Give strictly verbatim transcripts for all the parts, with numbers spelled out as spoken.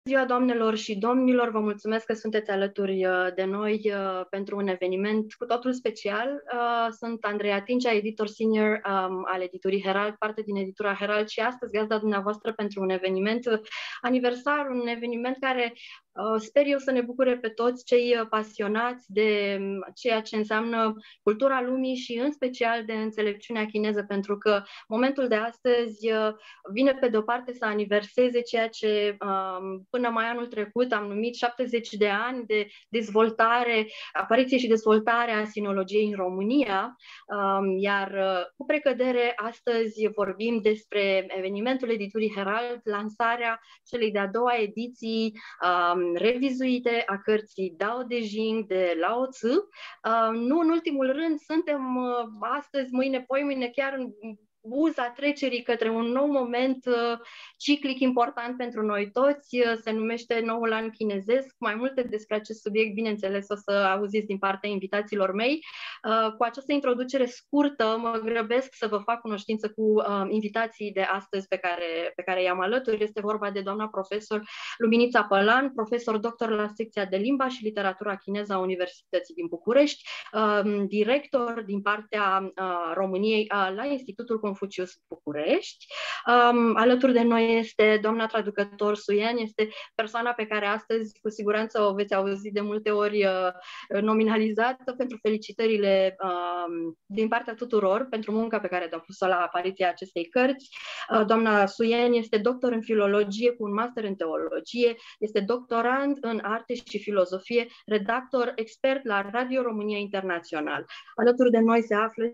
Ziua, doamnelor și domnilor, vă mulțumesc că sunteți alături de noi pentru un eveniment cu totul special. Sunt Andreea Tincea, editor senior al editurii Herald, parte din editura Herald, și astăzi gazda dumneavoastră pentru un eveniment aniversar, un eveniment care sper eu să ne bucure pe toți cei pasionați de ceea ce înseamnă cultura lumii și în special de înțelepciunea chineză, pentru că momentul de astăzi vine pe de-o parte să aniverseze ceea ce până mai anul trecut am numit șaptezeci de ani de dezvoltare, apariție și dezvoltare a sinologiei în România, iar cu precădere astăzi vorbim despre evenimentul editurii Herald, lansarea celei de-a doua ediții revizuite a cărții Dao De Jing de Lao Tzu. Nu în ultimul rând, suntem astăzi, mâine, poimâine, chiar în buza trecerii către un nou moment uh, ciclic important pentru noi toți. Uh, se numește Noul An Chinezesc. Mai multe despre acest subiect, bineînțeles, o să auziți din partea invitațiilor mei. Uh, cu această introducere scurtă, mă grăbesc să vă fac cunoștință cu uh, invitații de astăzi pe care, pe care i-am alături. Este vorba de doamna profesor Luminița Pălan, profesor doctor la secția de limba și literatura chineză a Universității din București, uh, director din partea uh, României uh, la Institutul Confucius București. Um, alături de noi este doamna traducător Suyen, este persoana pe care astăzi cu siguranță o veți auzi de multe ori uh, nominalizată, pentru felicitările uh, din partea tuturor pentru munca pe care a depus-o la apariția acestei cărți. Uh, doamna Suyen este doctor în filologie cu un master în teologie, este doctorand în arte și filozofie, redactor expert la Radio România Internațional. Alături de noi se află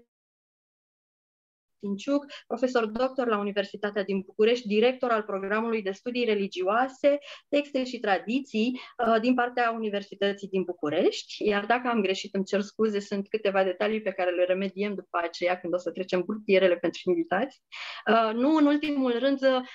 Tinciuc, profesor doctor la Universitatea din București, director al programului de studii religioase, texte și tradiții din partea Universității din București. Iar dacă am greșit, îmi cer scuze, sunt câteva detalii pe care le remediem după aceea când o să trecem burtierele pentru invitați. Nu în ultimul rând,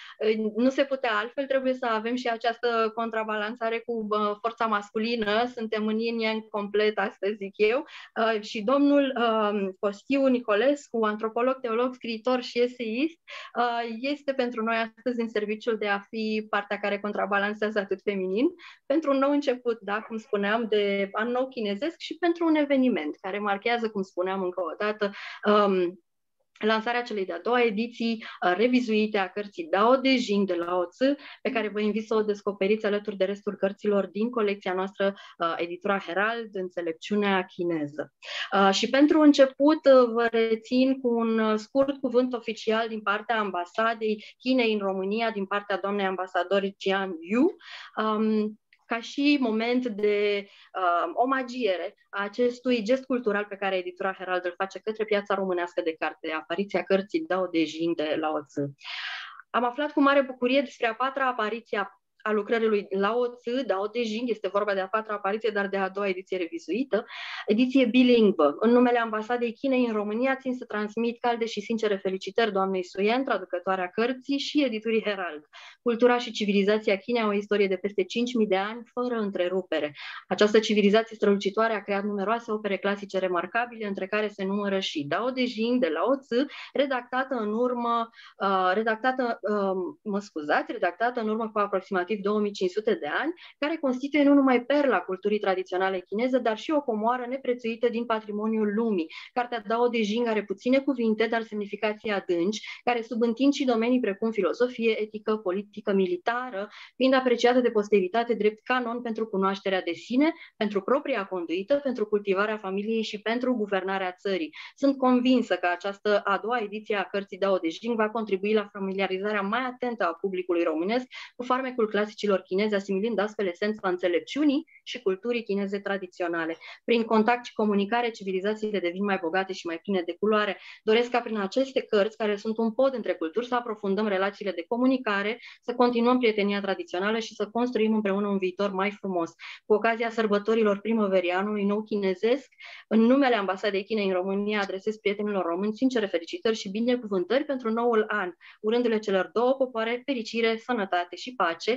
nu se putea altfel, trebuie să avem și această contrabalansare cu forța masculină. Suntem în yin-yang complet astăzi, zic eu, și domnul Costiu Nicolescu, antropolog, teolog, scriitor și eseist, este pentru noi astăzi în serviciul de a fi partea care contrabalansează atât feminin, pentru un nou început, da, cum spuneam, de an nou chinezesc și pentru un eveniment care marchează, cum spuneam încă o dată, um, lansarea celei de-a doua ediții uh, revizuite a cărții Dao De Jing de Lao Tzu, pe care vă invit să o descoperiți alături de restul cărților din colecția noastră, uh, editura Herald, Înțelepciunea chineză. Uh, și pentru început uh, vă rețin cu un uh, scurt cuvânt oficial din partea ambasadei Chinei în România, din partea doamnei ambasador Jian Yu, um, ca și moment de uh, omagiere a acestui gest cultural pe care editura Herald îl face către piața românească de carte, apariția cărții Dao De Jing de Lao Tzu. Am aflat cu mare bucurie despre a patra apariție a lucrării lui Lao Tzu, Dao De Jing, este vorba de a patra apariție, dar de a doua ediție revizuită, ediție bilingvă. În numele Ambasadei Chinei în România țin să transmit calde și sincere felicitări doamnei Suyen, traducătoarea cărții, și editurii Herald. Cultura și civilizația Chinei au o istorie de peste cinci mii de ani, fără întrerupere. Această civilizație strălucitoare a creat numeroase opere clasice remarcabile, între care se numără și Dao De Jing de Lao Tzu, redactată în urmă, uh, redactată, uh, mă scuzați, redactată în urmă cu aproximativ două mii cinci sute de ani, care constituie nu numai perla culturii tradiționale chineze, dar și o comoară neprețuită din patrimoniul lumii. Cartea Dao De Jing are puține cuvinte, dar semnificații adânci, care subîntind și domenii precum filozofie, etică, politică, militară, fiind apreciată de posteritate drept canon pentru cunoașterea de sine, pentru propria conduită, pentru cultivarea familiei și pentru guvernarea țării. Sunt convinsă că această a doua ediție a cărții Dao De Jing va contribui la familiarizarea mai atentă a publicului românesc cu farmecul clasicilor chineze, asimilând astfel esența înțelepciunii și culturii chineze tradiționale. Prin contact și comunicare, civilizațiile devin mai bogate și mai pline de culoare. Doresc ca prin aceste cărți, care sunt un pod între culturi, să aprofundăm relațiile de comunicare, să continuăm prietenia tradițională și să construim împreună un viitor mai frumos. Cu ocazia sărbătorilor primăverii anului nou chinezesc, în numele Ambasadei Chinei în România, adresez prietenilor români sincere felicitări și binecuvântări pentru noul an, urându-le celor două popoare fericire, sănătate și pace,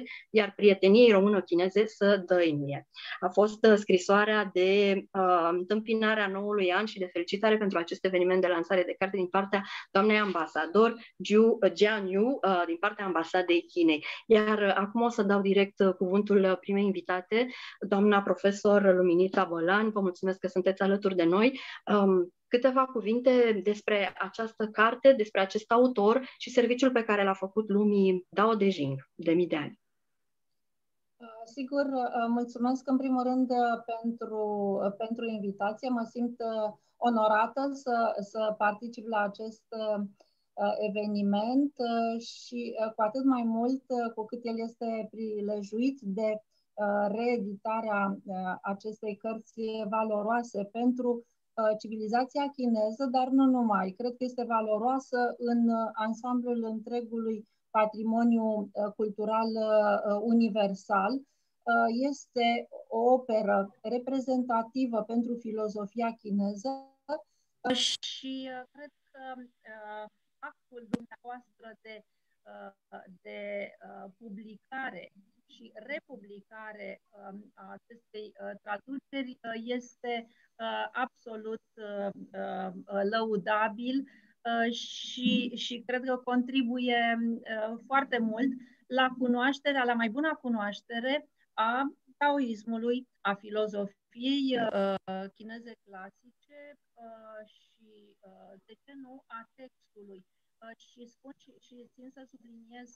iar prieteniei româno-chineze să dăinuie. A fost uh, scrisoarea de uh, întâmpinare a noului an și de felicitare pentru acest eveniment de lansare de carte din partea doamnei ambasador Jian Yu, uh, din partea ambasadei Chinei. Iar uh, acum o să dau direct uh, cuvântul primei invitate, doamna profesor Luminița Bălan. Vă mulțumesc că sunteți alături de noi. Um, câteva cuvinte despre această carte, despre acest autor și serviciul pe care l-a făcut lumii Dao de Jing de mii de ani. Sigur, mulțumesc în primul rând pentru, pentru invitație. Mă simt onorată să, să particip la acest eveniment și cu atât mai mult cu cât el este prilejuit de reeditarea acestei cărți valoroase pentru civilizația chineză, dar nu numai. Cred că este valoroasă în ansamblul întregului patrimoniu cultural universal. Este o operă reprezentativă pentru filozofia chineză și cred că actul dumneavoastră de, de publicare și republicare a acestei traduceri este absolut lăudabil și, și cred că contribuie foarte mult la cunoașterea, la mai bună cunoaștere a taoismului, a filozofiei chineze clasice și, de ce nu, a textului. Și spun și, și țin să subliniez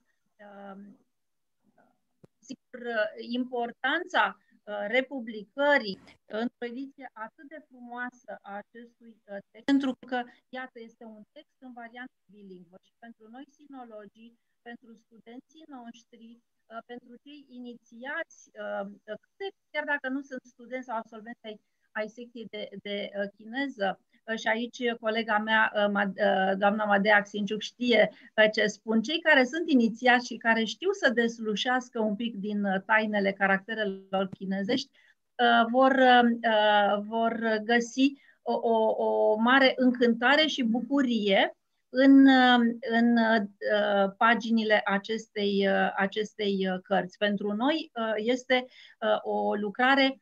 sigur, importanța republicării într-o ediție atât de frumoasă a acestui text, pentru că, iată, este un text în variantă bilingvă și pentru noi sinologii, pentru studenții noștri, pentru cei inițiați, chiar dacă nu sunt studenți sau absolvenți ai, ai secției de, de chineză, și aici colega mea, doamna Madea Axinciuc, știe ce spun, cei care sunt inițiați și care știu să deslușească un pic din tainele caracterelor chinezești, vor, vor găsi o, o, o mare încântare și bucurie în, în paginile acestei, acestei cărți. Pentru noi este o lucrare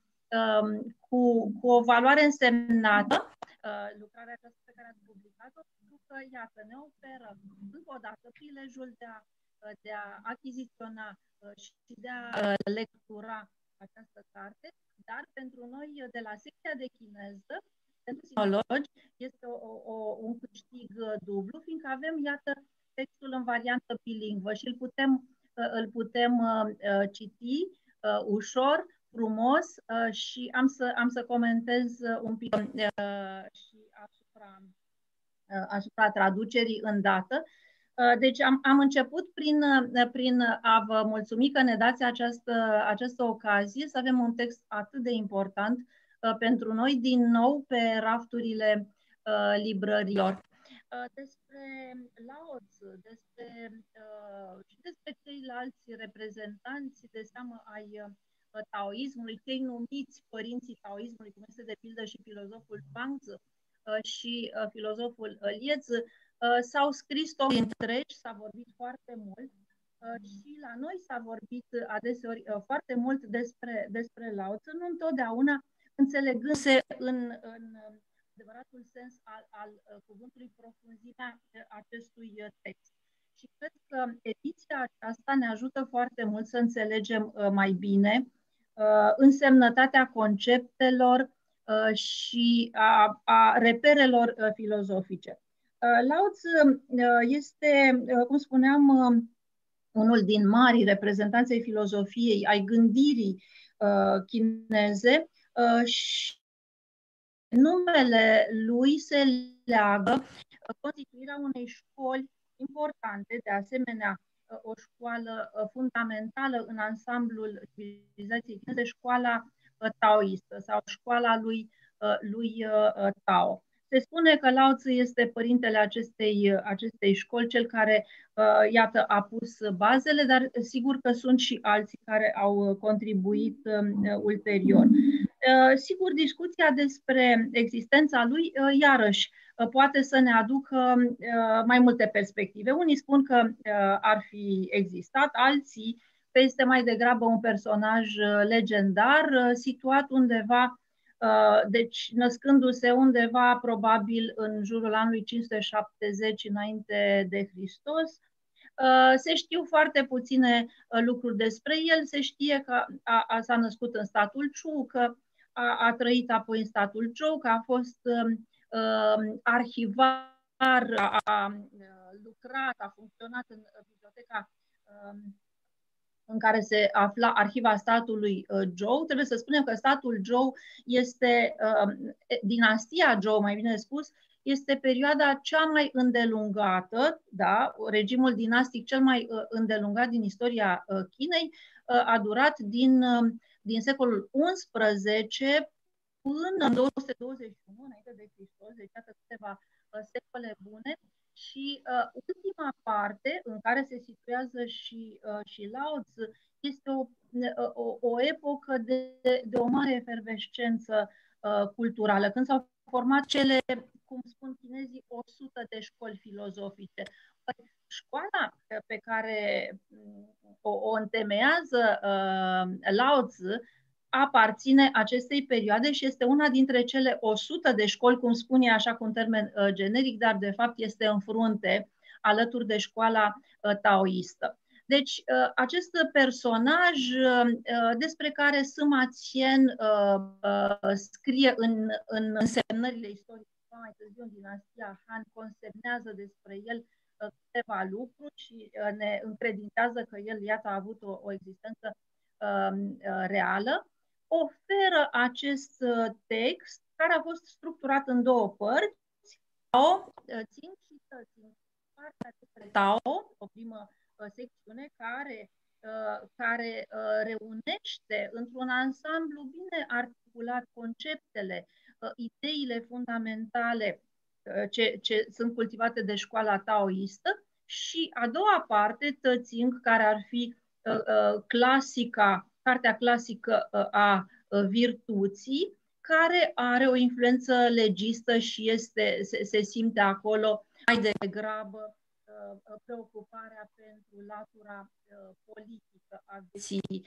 cu, cu o valoare însemnată, lucrarea aceasta pe care ați publicat-o, pentru că, iată, ne oferă încă o dată prilejul de a, de a achiziționa și de a lectura această carte, dar pentru noi, de la secția de chineză, pentru sinologi, este o, o, un câștig dublu, fiindcă avem, iată, textul în variantă bilingvă și îl putem, îl putem citi ușor, frumos și am să, am să comentez un pic și asupra, asupra traducerii îndată. Deci am, am început prin, prin a vă mulțumi că ne dați această, această ocazie să avem un text atât de important pentru noi, din nou pe rafturile librărilor. Despre Lao Tzu, despre, și despre ceilalți reprezentanți de seamă ai taoismului, cei numiți părinții taoismului, cum este de pildă și filozoful Zhuangzi și filozoful Liezi, s-au scris tot întregi, s-a vorbit foarte mult și la noi s-a vorbit adeseori foarte mult despre, despre Lao Tzu, nu întotdeauna înțelegându-se în, în adevăratul sens al, al cuvântului profunzimea acestui text. Și cred că ediția aceasta ne ajută foarte mult să înțelegem mai bine însemnătatea conceptelor și a, a reperelor filozofice. Lao Tzu este, cum spuneam, unul din marii reprezentanți ai filozofiei, ai gândirii chineze și numele lui se leagă constituirea unei școli importante, de asemenea o școală fundamentală în ansamblul civilizației chineze, școala taoistă sau școala lui, lui Tao. Se spune că Lao Tzu este părintele acestei, acestei școli, cel care, iată, a pus bazele, dar sigur că sunt și alții care au contribuit ulterior. Sigur, discuția despre existența lui, iarăși, poate să ne aducă mai multe perspective. Unii spun că ar fi existat, alții este mai degrabă un personaj legendar, situat undeva, deci născându-se undeva probabil în jurul anului cinci sute șaptezeci înainte de Hristos. Se știu foarte puține lucruri despre el, se știe că a, a, s-a născut în statul Chu, că a, a trăit apoi în statul Zhou, că a fost uh, arhivar, a, a lucrat, a funcționat în biblioteca uh, în care se afla arhiva statului uh, Zhou. Trebuie să spunem că statul Zhou este, uh, dinastia Zhou, mai bine spus, este perioada cea mai îndelungată, da, regimul dinastic cel mai uh, îndelungat din istoria uh, Chinei, uh, a durat din, uh, din secolul unsprezece până în două sute douăzeci și unu înainte de Hristos, deci iată câteva uh, secole bune. Și uh, ultima parte în care se situează și, uh, și Lao Tzu este o, o, o epocă de, de o mare efervescență uh, culturală, când s-au format cele, cum spun chinezii, o sută de școli filozofice. Școala pe care o, o întemeiază uh, Lao Tzu aparține acestei perioade și este una dintre cele o sută de școli, cum spune așa cu un termen uh, generic, dar de fapt este în frunte alături de școala uh, taoistă. Deci uh, acest personaj uh, despre care Sima Qian uh, uh, scrie în, în însemnările istorice, mai târziu în dinastia Han, consemnează despre el uh, câteva lucruri și uh, ne încredințează că el, iată, a avut o, o existență uh, uh, reală. Oferă acest text, care a fost structurat în două părți, Tao, Țing și Tățing. Partea despre Tao, o primă secțiune care, care reunește într-un ansamblu bine articulat conceptele, ideile fundamentale ce, ce sunt cultivate de școala taoistă, și a doua parte, Tățing, care ar fi clasica, cartea clasică a virtuții, care are o influență legistă și este, se, se simte acolo mai degrabă preocuparea pentru latura politică a vieții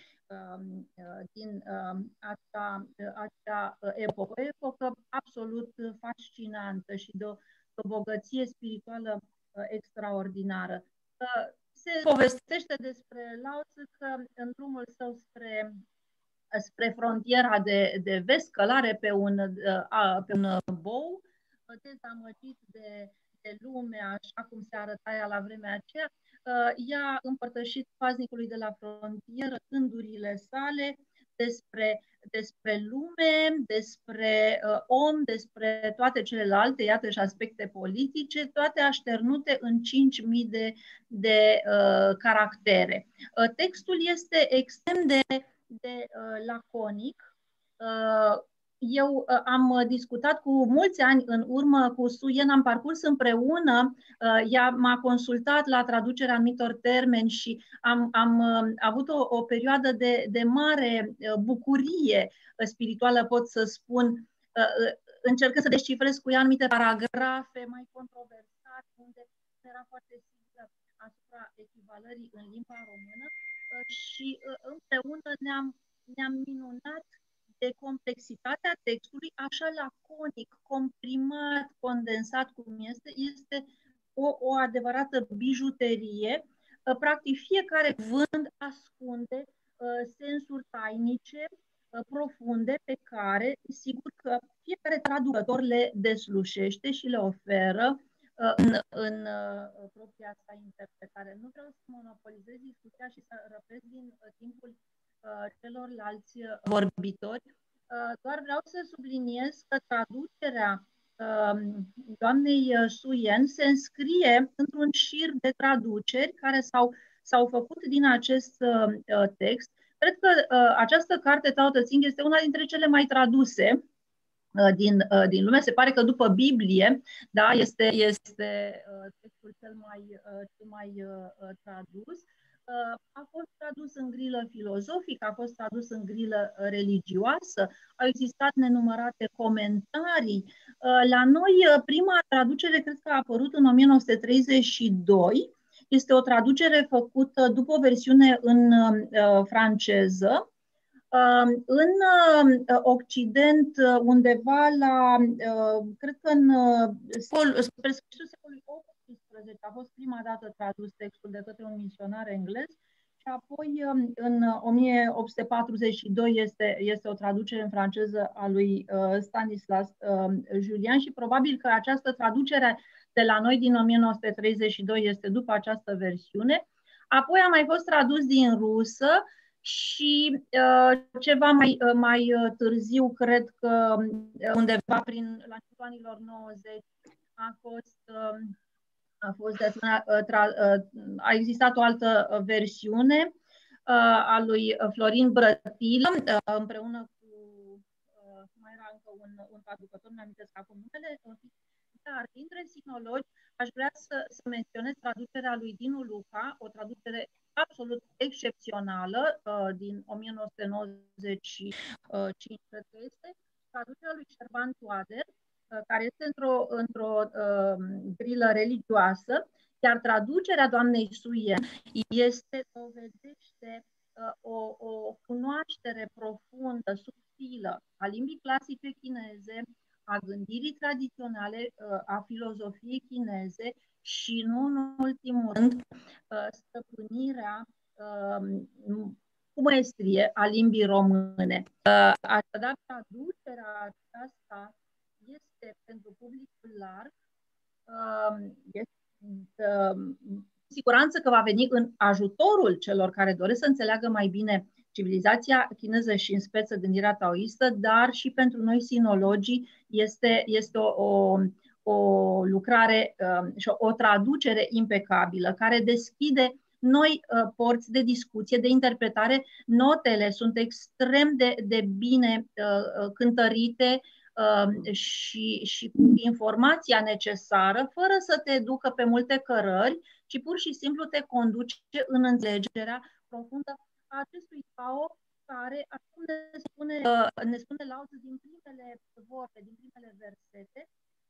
din acea, acea epocă. O epocă absolut fascinantă și de o, de o bogăție spirituală extraordinară. Se povestește despre Lao Tzu că în drumul său spre, spre frontiera de, de vest, călare pe un, a, pe un bou, dezamăgit de, de lume, așa cum se arăta ea la vremea aceea, i-a împărtășit paznicului de la frontieră gândurile sale despre, despre lume, despre uh, om, despre toate celelalte, iată și aspecte politice, toate așternute în cinci mii de, de uh, caractere. Uh, textul este extrem de, de uh, laconic. Uh, Eu uh, am discutat cu mulți ani în urmă cu Su Yan, am parcurs împreună, uh, ea m-a consultat la traducerea anumitor termeni și am, am uh, avut o, o perioadă de, de mare uh, bucurie uh, spirituală, pot să spun, uh, uh, încercând să descifrez cu ea anumite paragrafe mai controversate, unde era foarte sigură asupra echivalării în limba română uh, și uh, împreună ne-am, ne-am minunat de complexitatea textului, așa laconic, comprimat, condensat cum este, este o, o adevărată bijuterie. Practic, fiecare cuvânt ascunde uh, sensuri tainice, uh, profunde, pe care, sigur că fiecare traducător le deslușește și le oferă uh, în, în uh, propria sa interpretare. Nu vreau să monopolizez discuția și să răpesc din uh, timpul celorlalți vorbitori. Doar vreau să subliniez că traducerea doamnei Su Yan se înscrie într-un șir de traduceri care s-au, s-au făcut din acest text. Cred că această carte, Tao Te Ching, este una dintre cele mai traduse din, din lume. Se pare că după Biblie, da, este, este textul cel mai, cel mai tradus. A fost tradus în grilă filozofică, a fost tradus în grilă religioasă, au existat nenumărate comentarii. La noi, prima traducere cred că a apărut în o mie nouă sute treizeci și doi, Este o traducere făcută după o versiune în uh, franceză. Uh, în uh, Occident, uh, undeva la, uh, cred că în uh, spre sfârșitul secolului optsprezece a fost prima dată tradus textul de către un misionar englez și apoi uh, în o mie opt sute patruzeci și doi este, este o traducere în franceză a lui uh, Stanislas uh, Julian și probabil că această traducere de la noi din o mie nouă sute treizeci și doi este după această versiune. Apoi a mai fost tradus din rusă și uh, ceva mai, uh, mai târziu, cred că undeva prin la începutul anilor nouăzeci a fost, uh, a fost de asemenea, uh, tra, uh, a existat o altă versiune uh, a lui Florin Brătilă, uh, împreună cu uh, mai era încă un, un traducător, nu amintesc acum numele, dar dintre sinologi aș vrea să, să menționez traducerea lui Dinu Luca, o traducere absolut excepțională uh, din o mie nouă sute nouăzeci și cinci, cred că este, traducerea lui Șerban Toader, uh, care este într-o, într-o uh, grilă religioasă, iar traducerea doamnei Suien este, dovedește uh, o, o cunoaștere profundă, subtilă a limbii clasice chineze, a gândirii tradiționale, a filozofiei chineze și, nu în ultimul rând, stăpânirea cu maestrie a limbii române. Așadar, traducerea aceasta este pentru publicul larg, este cu siguranță că va veni în ajutorul celor care doresc să înțeleagă mai bine civilizația chineză și în speță gândirea taoistă, dar și pentru noi sinologii este, este o, o, o lucrare uh, și o, o traducere impecabilă care deschide noi uh, porți de discuție, de interpretare. Notele sunt extrem de, de bine uh, cântărite uh, și, și cu informația necesară, fără să te ducă pe multe cărări, ci pur și simplu te conduce în înțelegerea profundă a acestui Tao, care, acum ne spune, ne spune Lao Tzu din primele vorbe, din primele versete,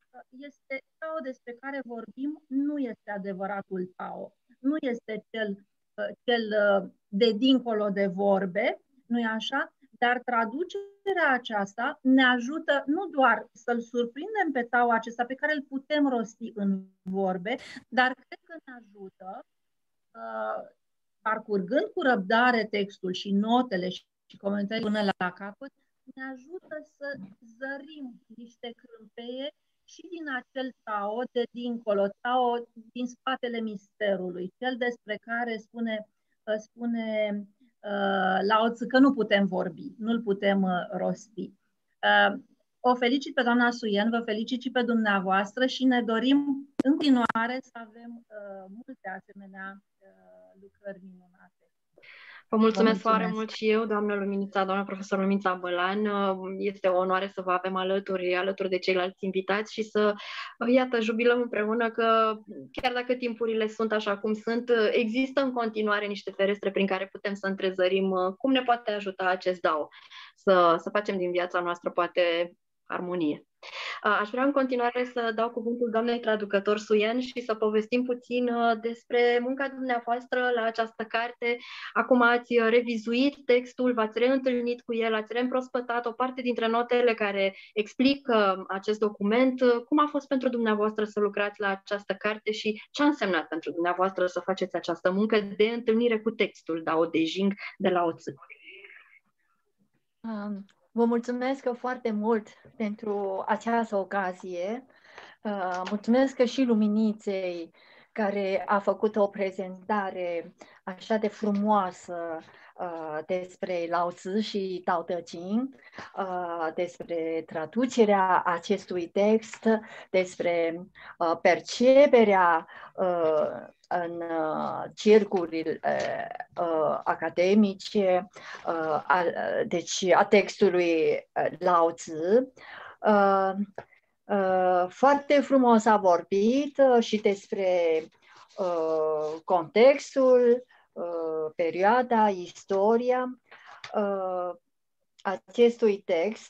este Tao despre care vorbim, nu este adevăratul Tao, nu este cel, cel de dincolo de vorbe, nu-i așa? Dar traducerea aceasta ne ajută nu doar să-l surprindem pe Tao acesta pe care îl putem rosti în vorbe, dar cred că ne ajută uh, parcurgând cu răbdare textul și notele și comentarii până la capăt, ne ajută să zărim niște crâmpeie și din acel Tao de dincolo, Tao din spatele misterului, cel despre care spune, spune uh, Lao Tzu că nu putem vorbi, nu-l putem uh, rosti. Uh, o felicit pe doamna Suien, vă felicit și pe dumneavoastră și ne dorim în continuare să avem uh, multe asemenea uh, lucrări minunate. Vă mulțumesc, Vă mulțumesc foarte mult și eu, doamnă Luminița, doamna profesor Luminița Bălan. Este o onoare să vă avem alături, alături de ceilalți invitați și să, iată, jubilăm împreună că chiar dacă timpurile sunt așa cum sunt, există în continuare niște ferestre prin care putem să întrezărim cum ne poate ajuta acest Dao să, să facem din viața noastră poate armonie. Aș vrea în continuare să dau cuvântul doamnei traducător Suien și să povestim puțin despre munca dumneavoastră la această carte. Acum ați revizuit textul, v-ați reîntâlnit cu el, ați reîmprospătat o parte dintre notele care explică acest document. Cum a fost pentru dumneavoastră să lucrați la această carte și ce a însemnat pentru dumneavoastră să faceți această muncă de întâlnire cu textul Dao De Jing de Lao Tzu? Um. Vă mulțumesc foarte mult pentru această ocazie. Uh, mulțumesc și Luminiței, care a făcut o prezentare așa de frumoasă uh, despre Lao Tzu și Tao Te Ching, uh, despre traducerea acestui text, despre uh, perceperea uh, în uh, cercurile uh, academice, uh, a, deci a textului uh, Lao Tzu. Uh, uh, foarte frumos a vorbit uh, și despre uh, contextul, uh, perioada, istoria uh, acestui text.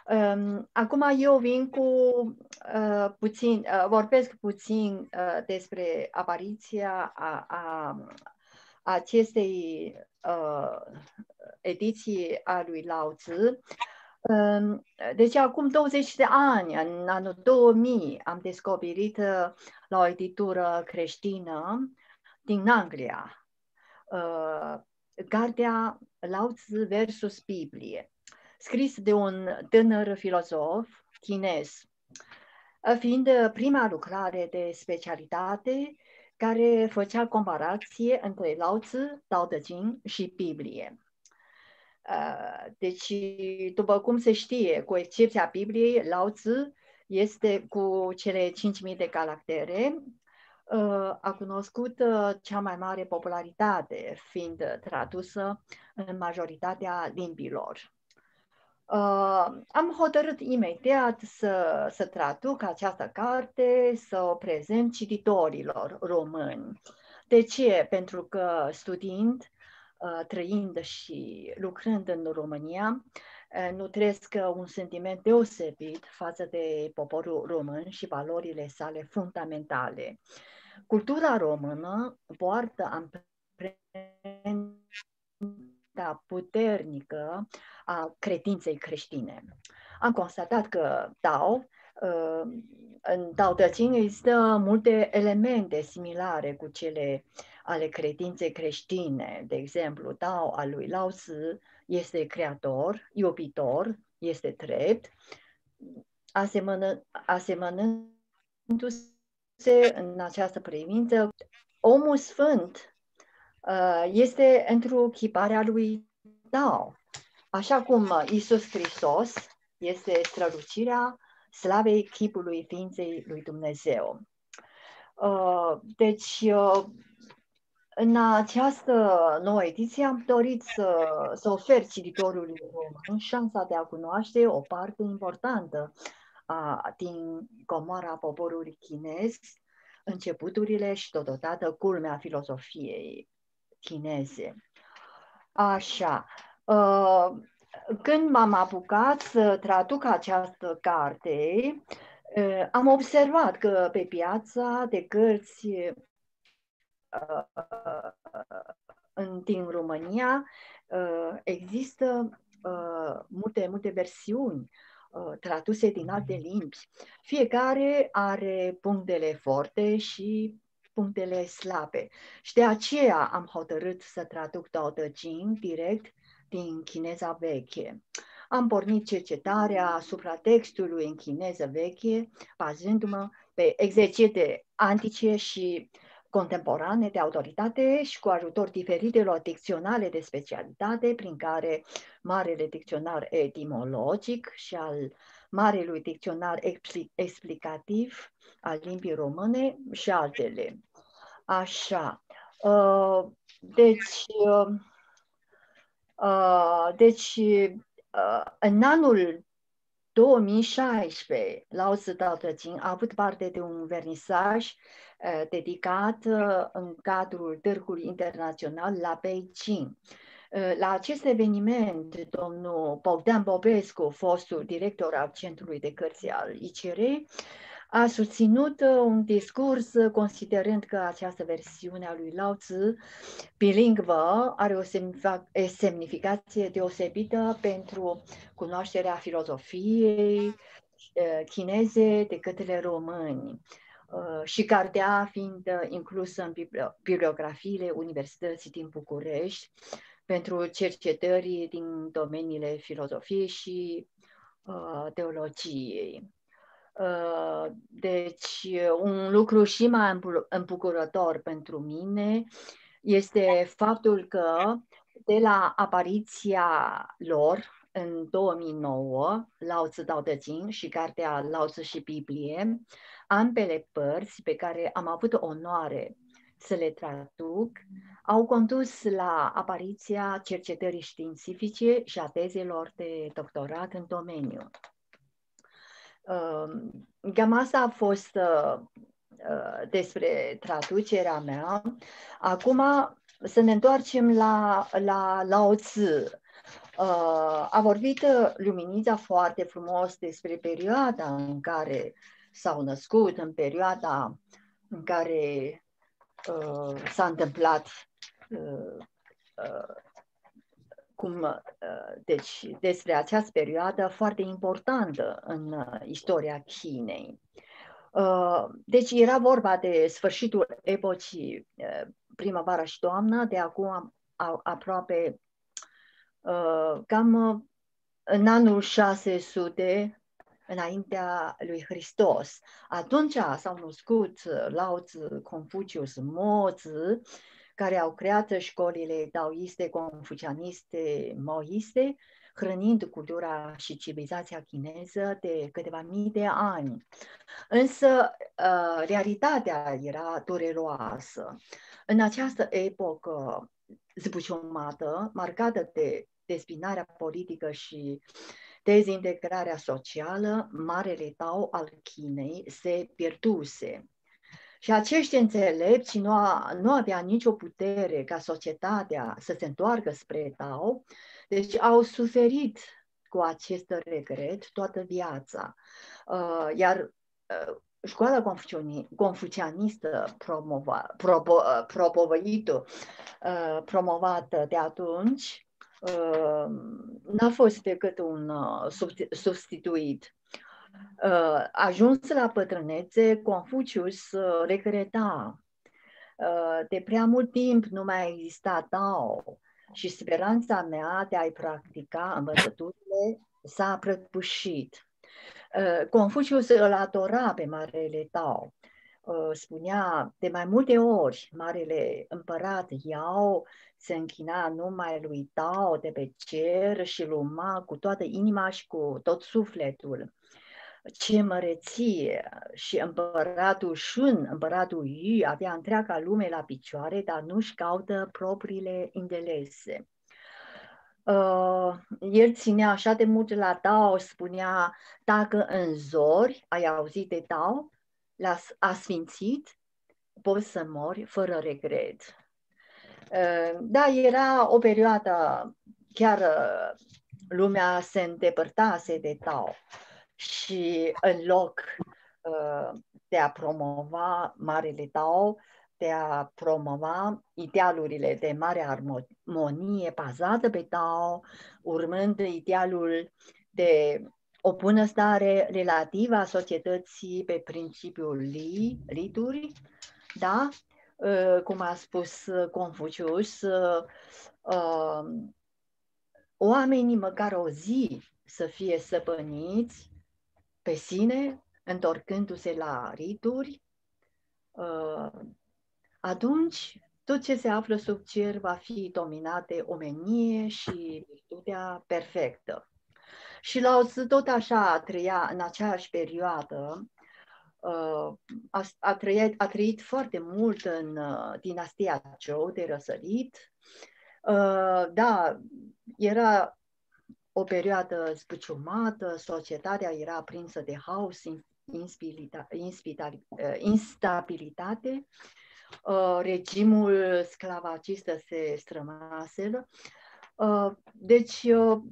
Um, acum eu vin cu uh, puțin, uh, vorbesc puțin uh, despre apariția a, a, a acestei uh, ediții a lui Lao Tzu. Um, deci acum douăzeci de ani, în anul două mii, am descoperit uh, la o editură creștină din Anglia uh, cartea Lao Tzu versus Biblie, scris de un tânăr filozof chinez, fiind prima lucrare de specialitate care făcea comparație între Lao Tzu, Tao Te Ching și Biblie. Deci, după cum se știe, cu excepția Bibliei, Lao Tzu este cu cele cinci mii de caractere, a cunoscut cea mai mare popularitate, fiind tradusă în majoritatea limbilor. Uh, am hotărât imediat să, să traduc această carte, să o prezint cititorilor români. De ce? Pentru că studiind, uh, trăind și lucrând în România, uh, nutresc un sentiment deosebit față de poporul român și valorile sale fundamentale. Cultura română poartă amprenta puternică a credinței creștine. Am constatat că Tao, în Tao Te Ching există multe elemente similare cu cele ale credinței creștine. De exemplu, Tao al lui Lao Tzu este creator, iubitor, este drept, asemănă, asemănându-se în această privință. Omul sfânt este întruchiparea lui Tao, așa cum Iisus Hristos este strălucirea slavei chipului ființei lui Dumnezeu. Deci, în această nouă ediție am dorit să, să ofer cititorului român șansa de a cunoaște o parte importantă a, din comoara poporului chinez, începuturile și totodată culmea filozofiei chineze. Așa, uh, când m-am apucat să traduc această carte, uh, am observat că pe piața de cărți uh, în, din România uh, există uh, multe, multe versiuni uh, traduse din alte limbi. Fiecare are punctele forte și punctele slabe. Și de aceea am hotărât să traduc Tao Te Ching direct din chineza veche. Am pornit cercetarea asupra textului în chineză veche, bazându-mă pe exerciții antice și contemporane de autoritate și cu ajutor diferitelor dicționare de specialitate, prin care Marele Dicționar Etimologic și al Marelui Dicționar Explicativ al limbii române și altele. Așa. Uh, deci, uh, deci uh, în anul două mii șaisprezece, Lao Tzu Tao Te Ching a avut parte de un vernisaj uh, dedicat uh, în cadrul Târgului Internațional la Beijing. La acest eveniment, domnul Bogdan Bobescu, fostul director al Centrului de Cărți al I C R, a susținut un discurs considerând că această versiune a lui Lao Tzu bilingvă are o semnificație deosebită pentru cunoașterea filozofiei chineze de către români și cartea fiind inclusă în bibliografiile Universității din București pentru cercetări din domeniile filozofiei și uh, teologiei. Uh, deci, un lucru și mai îmbucurător pentru mine este faptul că de la apariția lor în două mii nouă, Lao Tzu Tao Te Ching și cartea Lao Tzu și Biblie, ambele părți pe care am avut onoare să le traduc, au condus la apariția cercetării științifice și a tezelor de doctorat în domeniu. Uh, cam asta a fost uh, despre traducerea mea. Acum să ne întoarcem la, la Lao Tzu. A vorbit Luminița foarte frumos despre perioada în care s-au născut, în perioada în care uh, s-a întâmplat uh, uh, cum, uh, deci despre această perioadă foarte importantă în uh, istoria Chinei. Uh, deci era vorba de sfârșitul epocii uh, primăvara și toamnă, de acum a, aproape uh, cam în anul șase sute înaintea lui Hristos. Atunci s-au născut Lao Tzu, Confucius, Mo Tzu, care au creat școlile taoiste, confucianiste, maoiste, hrănind cultura și civilizația chineză de câteva mii de ani. Însă, realitatea era dureroasă. În această epocă zbuciumată, marcată de dezbinarea politică și dezintegrarea socială, Marele Tao al Chinei se pierduse. Și acești înțelepți nu, a, nu avea nicio putere ca societatea să se întoarcă spre Tao, deci au suferit cu acest regret toată viața. Uh, iar uh, școala confucianistă promova, propo, propovăită, uh, promovată de atunci uh, n-a fost decât un uh, substituit. Uh, ajuns la bătrânețe, Confucius uh, regreta. Uh, de prea mult timp nu mai exista Tao și speranța mea de a-i practica învățăturile s-a prăbușit. Uh, Confucius îl adora pe Marele Tao. Uh, spunea de mai multe ori, Marele Împărat Yao se închina numai lui Tao de pe cer și îl urma cu toată inima și cu tot sufletul. Ce măreție! Și împăratul Shun, împăratul Yu, avea întreaga lume la picioare, dar nu-și caută propriile interese. Uh, el ținea așa de mult la Tao, spunea, dacă în zori ai auzit de Tao, l-a asfințit, poți să mori fără regret. Uh, da, era o perioadă, chiar uh, lumea se îndepărtase de Tao. Și în loc uh, de a promova Marele Tao, de a promova idealurile de mare armonie bazată pe Tao, urmând idealul de o bunăstare relativă a societății pe principiul li, lituri, da? Uh, cum a spus Confucius, uh, uh, oamenii măcar o zi să fie stăpâniți pe sine, întorcându-se la rituri, uh, atunci tot ce se află sub cer va fi dominat de omenie și virtutea perfectă. Și Lao Tzu tot așa trăia în aceeași perioadă, uh, a, a, trăit, a trăit foarte mult în uh, dinastia Zhou de răsărit. Uh, da, era o perioadă zbuciumată, societatea era prinsă de haos, instabilitate, regimul sclavagist se strămaseră. Deci,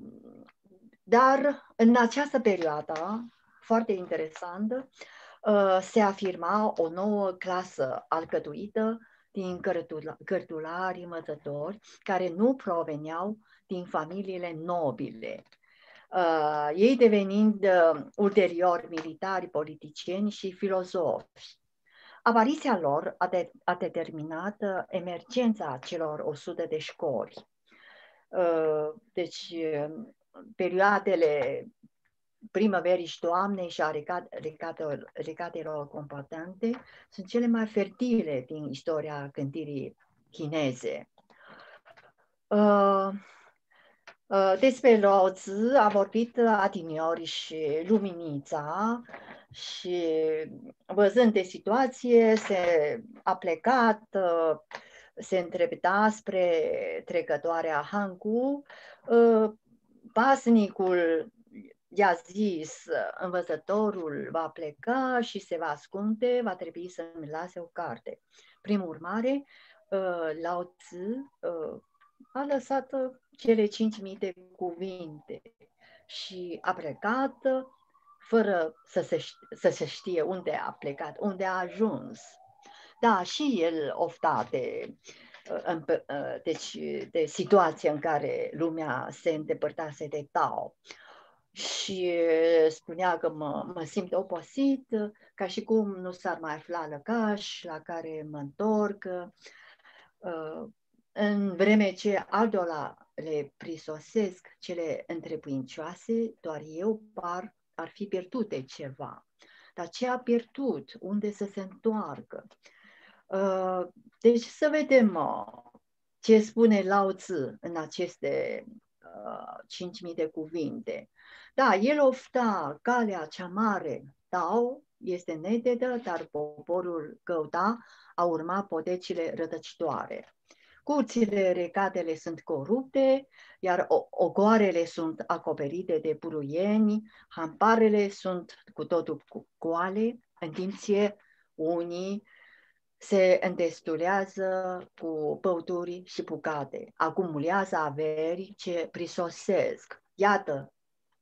dar în această perioadă, foarte interesantă, se afirma o nouă clasă alcătuită din cărtulari învățători care nu proveneau din familiile nobile, uh, ei devenind uh, ulterior militari, politicieni și filozofi. Apariția lor a, de, a determinat uh, emergența celor o sută de școli. Uh, deci, uh, perioadele primăverii și toamnei și a recatelor, recatelor combatante sunt cele mai fertile din istoria gândirii chineze. Uh, Despre Lao Tzu a vorbit adineori și Luminița și văzând de situație se a plecat, se întrepta spre trecătoarea Hangu. Pasnicul i-a zis, învățătorul va pleca și se va ascunde, va trebui să-mi lase o carte. Prin urmare, Lao Tzu a lăsat cele cinci mii de cuvinte și a plecat fără să se, să se știe unde a plecat, unde a ajuns. Da, și el ofta de, deci, de situația în care lumea se îndepărtase de Tao. Și spunea că mă, mă simt obosit, ca și cum nu s-ar mai afla lăcaș la care mă întorc. În vreme ce altora le prisosesc cele întrebuincioase, doar eu par ar fi pierdute ceva. Dar ce a pierdut? Unde să se întoarcă? Deci să vedem ce spune Lao Tzu în aceste cinci mii de cuvinte. Da, el ofta calea cea mare, Tao, este nededă, dar poporul căuta a urma podecile rătăcitoare. Curțile regatele sunt corupte, iar ogoarele sunt acoperite de buruieni, hamparele sunt cu totul goale, în timp ce unii se îndestulează cu băuturi și bucate, acumulează averi ce prisosesc. Iată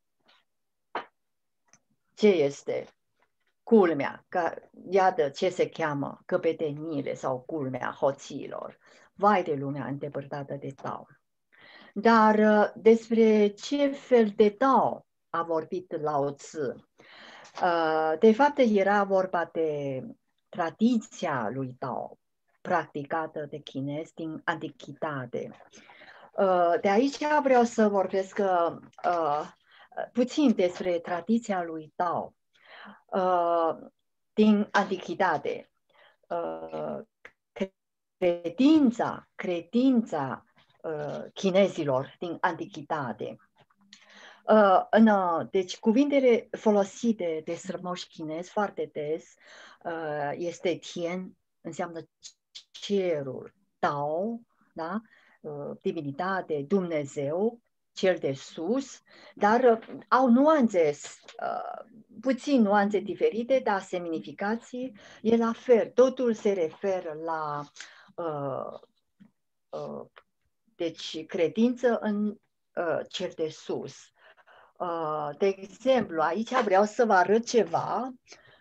ce este culmea, că, iată ce se cheamă căpetenile sau culmea hoților. Vai de lumea îndepărtată de Tao. Dar despre ce fel de Tao a vorbit Lao Tzu? De fapt, era vorba de tradiția lui Tao, practicată de chinezi din antichitate. De aici vreau să vorbesc puțin despre tradiția lui Tao din antichitate. Credința, credința chinezilor din antichitate. Uh, în, uh, deci cuvintele folosite de strămoși chinezi foarte des uh, este Tian, înseamnă cerul, Tao, da? uh, divinitate, Dumnezeu, cel de sus, dar uh, au nuanțe, uh, puțin nuanțe diferite, dar semnificații e la fel. Totul se referă la uh, uh, deci credință în uh, cel de sus. De exemplu, aici vreau să vă arăt ceva.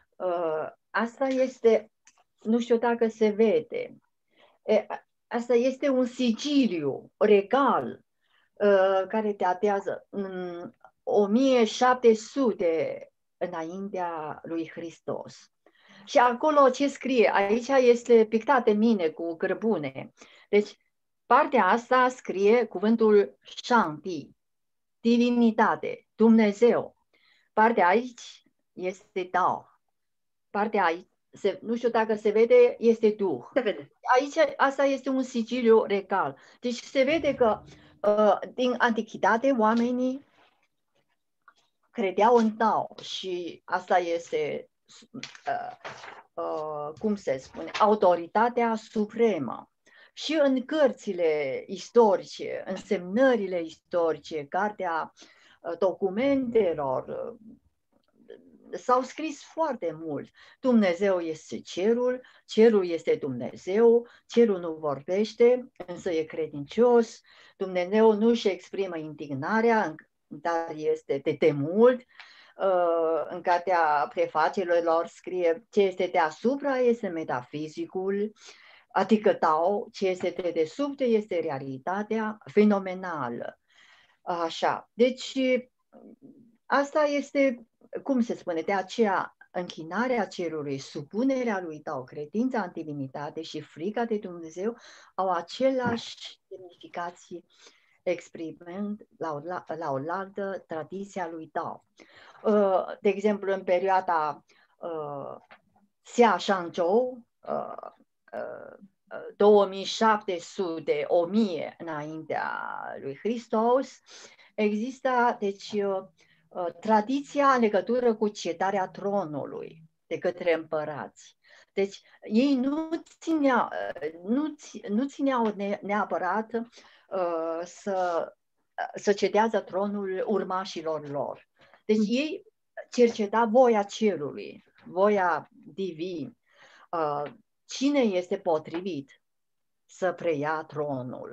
Asta este, nu știu dacă se vede, asta este un sigiliu regal care datează în o mie șapte sute înaintea lui Hristos. Și acolo ce scrie? Aici este pictat de mine cu cărbune. Deci, partea asta scrie cuvântul Shangdi, divinitate, Dumnezeu. Partea aici este Tao. Partea aici, se, nu știu dacă se vede, este Duh. Se vede. Aici, asta este un sigiliu regal. Deci se vede că uh, din antichitate oamenii credeau în Tao și asta este, uh, uh, cum se spune, autoritatea supremă. Și în cărțile istorice, în semnările istorice, cartea documentelor, s-au scris foarte mult. Dumnezeu este cerul, cerul este Dumnezeu, cerul nu vorbește, însă e credincios, Dumnezeu nu își exprimă indignarea, dar este de temult. În cartea prefacerilor scrie ce este deasupra este metafizicul, adică Tao, ce este de desubt este realitatea fenomenală. Așa, deci asta este, cum se spune, de aceea închinarea cerului, supunerea lui Tao, credința în divinitate și frica de Dumnezeu au aceleași semnificații exprimând la o, la, la o altă tradiția lui Tao. De exemplu, în perioada uh, Xia Shangzhou, uh, două mii șapte sute, o mie înaintea lui Hristos, există deci tradiția în legătură cu cedarea tronului de către împărați. Deci ei nu țineau, nu, nu țineau neapărat uh, să, să cedează tronul urmașilor lor. Deci ei cercetau voia cerului, voia divin. Uh, Cine este potrivit să preia tronul?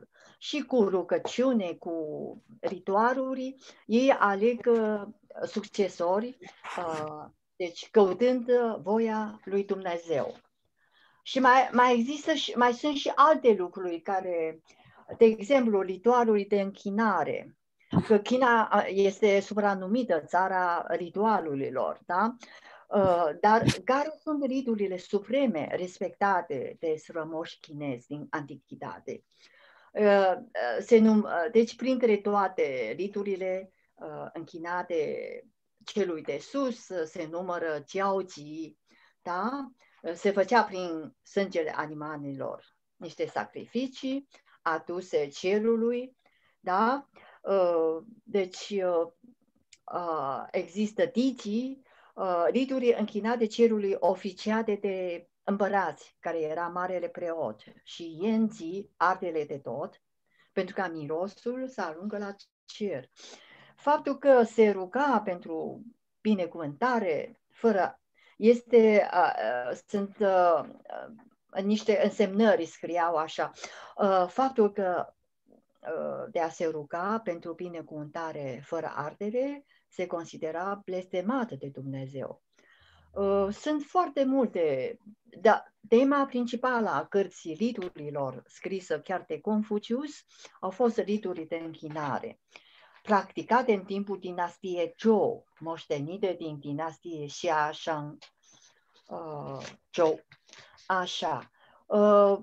și cu rugăciune, cu ritualuri, ei aleg uh, succesori, uh, deci căutând voia lui Dumnezeu. Și mai, mai există și mai sunt și alte lucruri care, de exemplu, ritualuri de închinare, că China este supranumită țara ritualurilor, da? Uh, dar care sunt riturile supreme respectate de strămoși chinezi din antichitate? Uh, se num- uh, deci, printre toate riturile uh, închinate celui de sus, uh, se numără Jiaoji, da? Uh, se făcea prin sângele animalelor niște sacrificii aduse cerului, da? Uh, deci, uh, uh, există diții, uh, rituri închinate cerului oficiate de împărați, care era marele preot, și ienții, ardele de tot, pentru ca mirosul să ajungă la cer. Faptul că se ruga pentru binecuvântare, fără, este, uh, uh, sunt uh, uh, niște însemnări, scriau așa, uh, faptul că uh, de a se ruga pentru binecuvântare fără ardere se considera blestemat de Dumnezeu. Uh, sunt foarte multe, dar tema principală a cărții riturilor, scrisă chiar de Confucius, au fost rituri de închinare, practicate în timpul dinastiei Zhou, moștenite din dinastie Xia Shang uh, Zhou. Așa. Uh,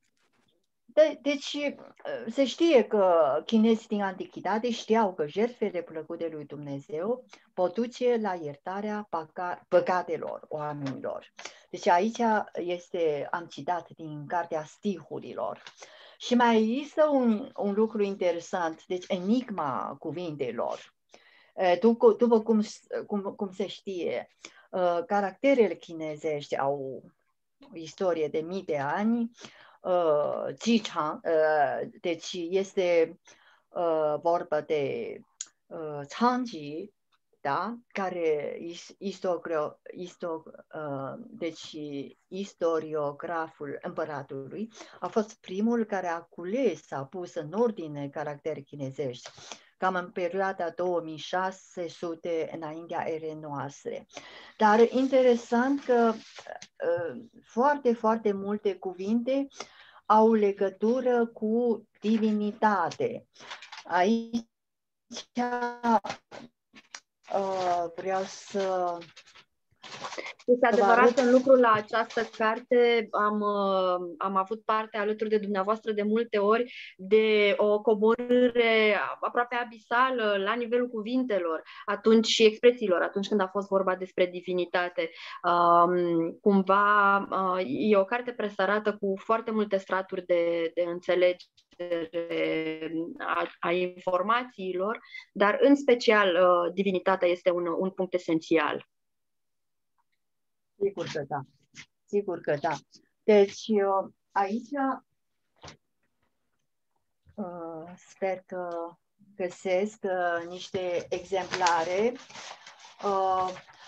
De, deci se știe că chinezii din antichitate știau că jertfele plăcute lui Dumnezeu pot duce la iertarea păca- păcatelor oamenilor. Deci aici este, am citat din cartea stihurilor. Și mai există un, un lucru interesant, deci enigma cuvintelor. După, după cum, cum, cum se știe, caracterele chinezești au o istorie de mii de ani. Uh, Jichang, uh, deci este uh, vorba de uh, Changji, da? Care istogro, isto, uh, deci istoriograful împăratului, a fost primul care a cules, a pus în ordine caractere chinezești, cam în perioada două mii șase sute înaintea erei noastre. Dar interesant că uh, foarte, foarte multe cuvinte au legătură cu divinitate. Aici uh, vreau să... Este adevărat un lucru la această carte. Am, uh, am avut parte alături de dumneavoastră de multe ori de o coborâre aproape abisală la nivelul cuvintelor atunci și expresiilor, atunci când a fost vorba despre divinitate. Um, cumva uh, e o carte presărată cu foarte multe straturi de, de înțelegere a, a informațiilor, dar în special uh, divinitatea este un, un punct esențial. Sigur că da. Sigur că da. Deci, aici uh, sper că găsesc uh, niște exemplare. Uh,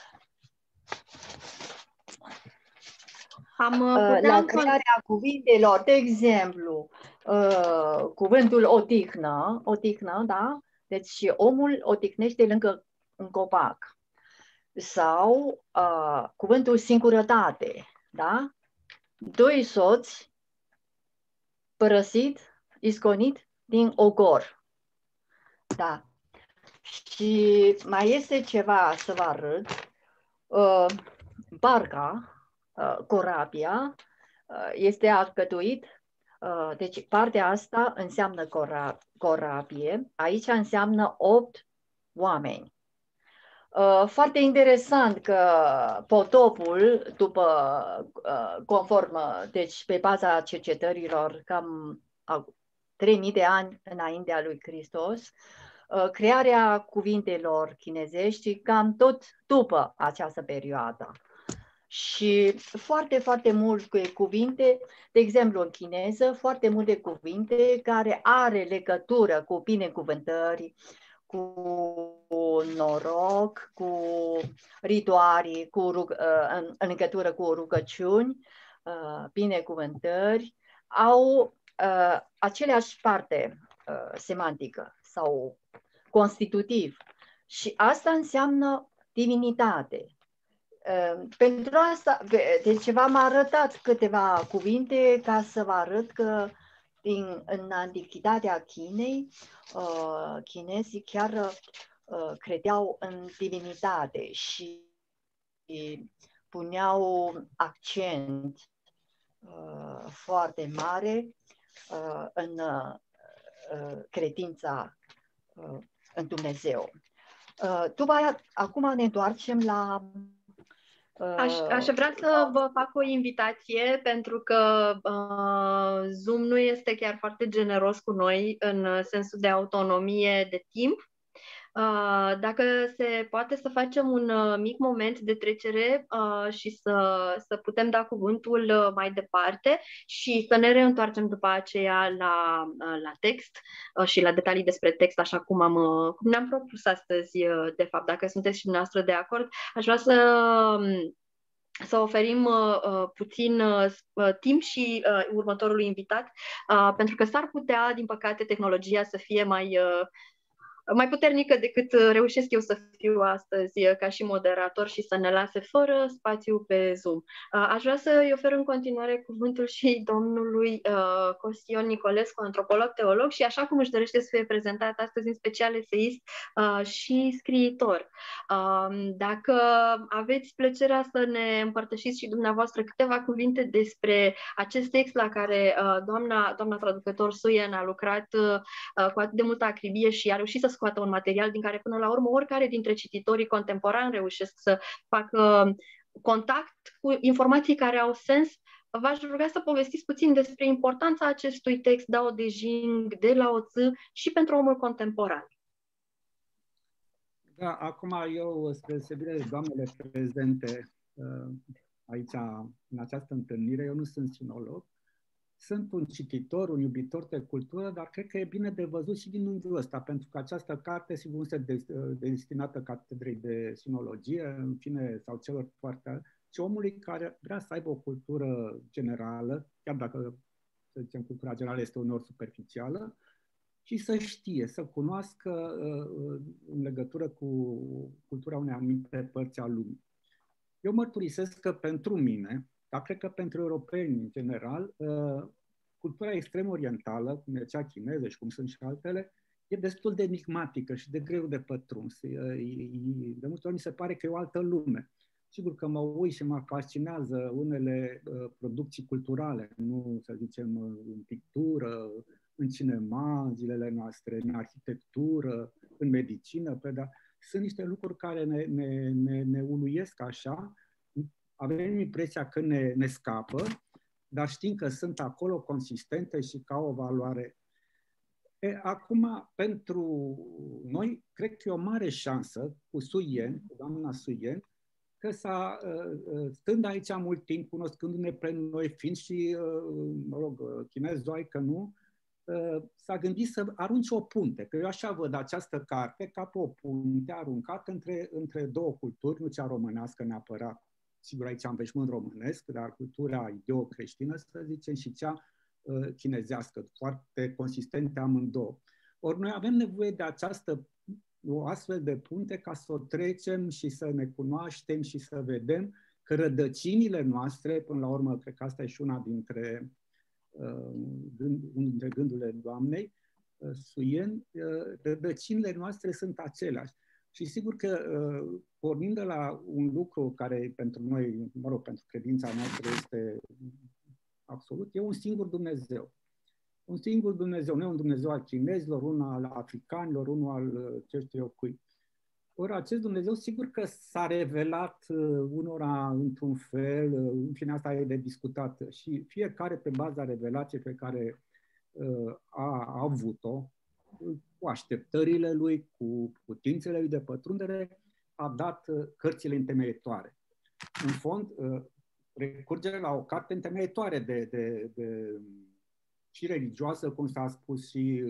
Am uh, la crearea cuvintelor, de exemplu, uh, cuvântul odihnă, odihnă, da? Deci omul odihnește lângă un copac. Sau uh, cuvântul singurătate, da? Doi soți părăsit, isconit din ogor. Da. Și mai este ceva să vă arăt. Uh, barca, uh, corabia, uh, este alcătuit, uh, deci partea asta înseamnă cora- corabie, aici înseamnă opt oameni. Uh, foarte interesant că potopul, după, uh, conform, deci pe baza cercetărilor, cam trei mii de ani înaintea lui Hristos, uh, crearea cuvintelor chinezești cam tot după această perioadă. Și foarte, foarte multe cuvinte, de exemplu în chineză, foarte multe cuvinte care are legătură cu binecuvântări, cu noroc, cu rituali, cu rug, în, în legătură cu rugăciuni, binecuvântări, au uh, aceleași parte uh, semantică sau constitutiv. Și asta înseamnă divinitate. Uh, pentru asta, deci v-am arătat câteva cuvinte ca să vă arăt că din, în antichitatea Chinei, uh, chinezii chiar uh, credeau în divinitate și puneau accent uh, foarte mare uh, în uh, credința uh, în Dumnezeu. Uh, după aia, acum ne întoarcem la... Uh, aș, aș vrea să vă fac o invitație, pentru că uh, Zoom nu este chiar foarte generos cu noi în sensul de autonomie de timp. Uh, dacă se poate să facem un uh, mic moment de trecere uh, și să, să putem da cuvântul uh, mai departe și să ne reîntoarcem după aceea la, uh, la text uh, și la detalii despre text, așa cum, am, uh, cum ne-am propus astăzi, uh, de fapt, dacă sunteți și dumneavoastră de acord. Aș vrea să... Um, să oferim uh, puțin uh, timp și uh, următorului invitat, uh, pentru că s-ar putea, din păcate, tehnologia să fie mai... Uh, mai puternică decât reușesc eu să fiu astăzi ca și moderator și să ne lase fără spațiu pe Zoom. Aș vrea să-i ofer în continuare cuvântul și domnului Costion Nicolescu, antropolog, teolog și, așa cum își dorește să fie prezentat astăzi, în special eseist și scriitor. Dacă aveți plăcerea să ne împărtășiți și dumneavoastră câteva cuvinte despre acest text la care doamna, doamna traducător Suyen a lucrat cu atât de multă acribie și a reușit să scoată un material din care, până la urmă, oricare dintre cititorii contemporani reușesc să facă contact cu informații care au sens, v-aș ruga să povestiți puțin despre importanța acestui text Dao de Jing de Lao Tzu și pentru omul contemporan. Da, acum eu, spre deosebire de doamnele prezente aici, în această întâlnire, eu nu sunt sinolog. Sunt un cititor, un iubitor de cultură, dar cred că e bine de văzut și din unghiul ăsta, pentru că această carte, sigur, nu este destinată catedrei de sinologie, în fine, sau celor foarte, ci omului care vrea să aibă o cultură generală, chiar dacă, să zicem, cultura generală este uneori superficială, și să știe, să cunoască uh, în legătură cu cultura unei anumite părți a lumii. Eu mărturisesc că pentru mine, dar cred că pentru europeni în general, uh, cultura extrem orientală, cum e cea chineză și cum sunt și altele, e destul de enigmatică și de greu de pătruns. Uh, de multe ori mi se pare că e o altă lume. Sigur că mă uit și mă fascinează unele uh, producții culturale, nu, să zicem, în pictură, în cinema, în zilele noastre, în arhitectură, în medicină, pe da, sunt niște lucruri care ne, ne, ne, ne uluiesc așa. Avem impresia că ne, ne scapă, dar știm că sunt acolo consistente și ca o valoare. E, acum, pentru noi, cred că e o mare șansă cu Suyen, cu doamna Suyen, că s-a, stând aici mult timp, cunoscându-ne pe noi, fiind și, mă rog, chinezoi că nu, s-a gândit să arunce o punte, că eu așa văd această carte ca pe o punte aruncată între, între două culturi, nu cea românească neapărat, sigur aici am veșmânt românesc, dar cultura ideo-creștină, să zicem, și cea uh, chinezească, foarte consistente amândouă. Ori noi avem nevoie de această, o astfel de punte ca să o trecem și să ne cunoaștem și să vedem că rădăcinile noastre, până la urmă, cred că asta e și una dintre, uh, gând, dintre gândurile Doamnei, uh, Suyen, uh, rădăcinile noastre sunt aceleași. Și sigur că, pornind de la un lucru care pentru noi, mă rog, pentru credința noastră este absolut, e un singur Dumnezeu. Un singur Dumnezeu, nu e un Dumnezeu al chinezilor, unul al africanilor, unul al ce știu eu cui. Ori acest Dumnezeu, sigur că s-a revelat unora într-un fel, în fine, asta e de discutat, și fiecare pe baza revelației pe care a, a avut-o, cu așteptările lui, cu putințele lui de pătrundere, a dat cărțile întemeietoare. În fond, recurge la o carte întemeietoare de, de, de, și religioasă, cum s-a spus, și,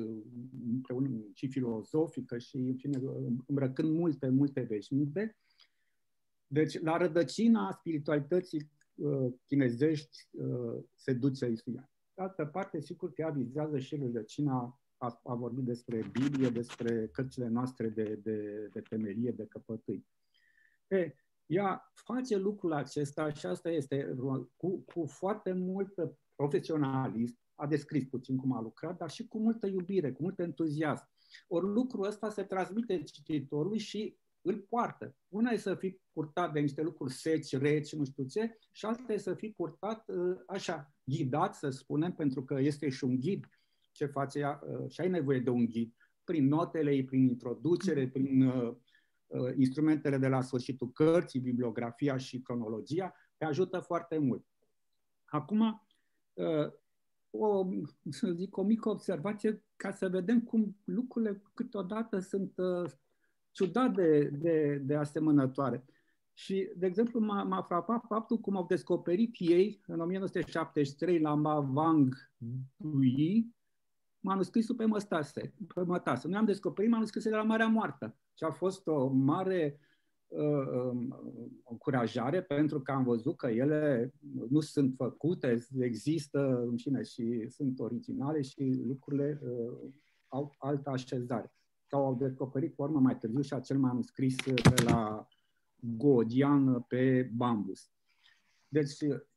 și filozofică, și, în fine, îmbrăcând multe, multe veșminte. Deci, la rădăcina spiritualității chinezești se duce Suyen. De altă parte, sigur că ea vizează și rădăcina, a, a vorbit despre Biblie, despre cărțile noastre de, de, de temelie, de căpătâi. E, ea face lucrul acesta și asta este cu, cu foarte mult profesionalism, a descris puțin cum a lucrat, dar și cu multă iubire, cu mult entuziasm. Ori lucrul ăsta se transmite cititorului și îl poartă. Una e să fii purtat de niște lucruri seci, reci, nu știu ce, și alta e să fii purtat așa, ghidat, să spunem, pentru că este și un ghid ce face ea, și ai nevoie de un ghid, prin notele ei, prin introducere, prin uh, uh, instrumentele de la sfârșitul cărții, bibliografia și cronologia, te ajută foarte mult. Acum, uh, o, să zic, o mică observație ca să vedem cum lucrurile câteodată sunt uh, ciudat de, de, de asemănătoare. Și, de exemplu, m-a, m-a frapat faptul cum au descoperit ei, în o mie nouă sute șaptezeci și trei, la Ma Wang Dui, manuscrisul pe mătase. Pe mătase. Noi am descoperit manuscrisul de la Marea Moartă. Și a fost o mare uh, încurajare, pentru că am văzut că ele nu sunt făcute, există, în fine, și sunt originale și lucrurile uh, au altă așezare. Sau au descoperit, pe urmă, mai târziu și acel manuscris de la Godian pe bambus. Deci,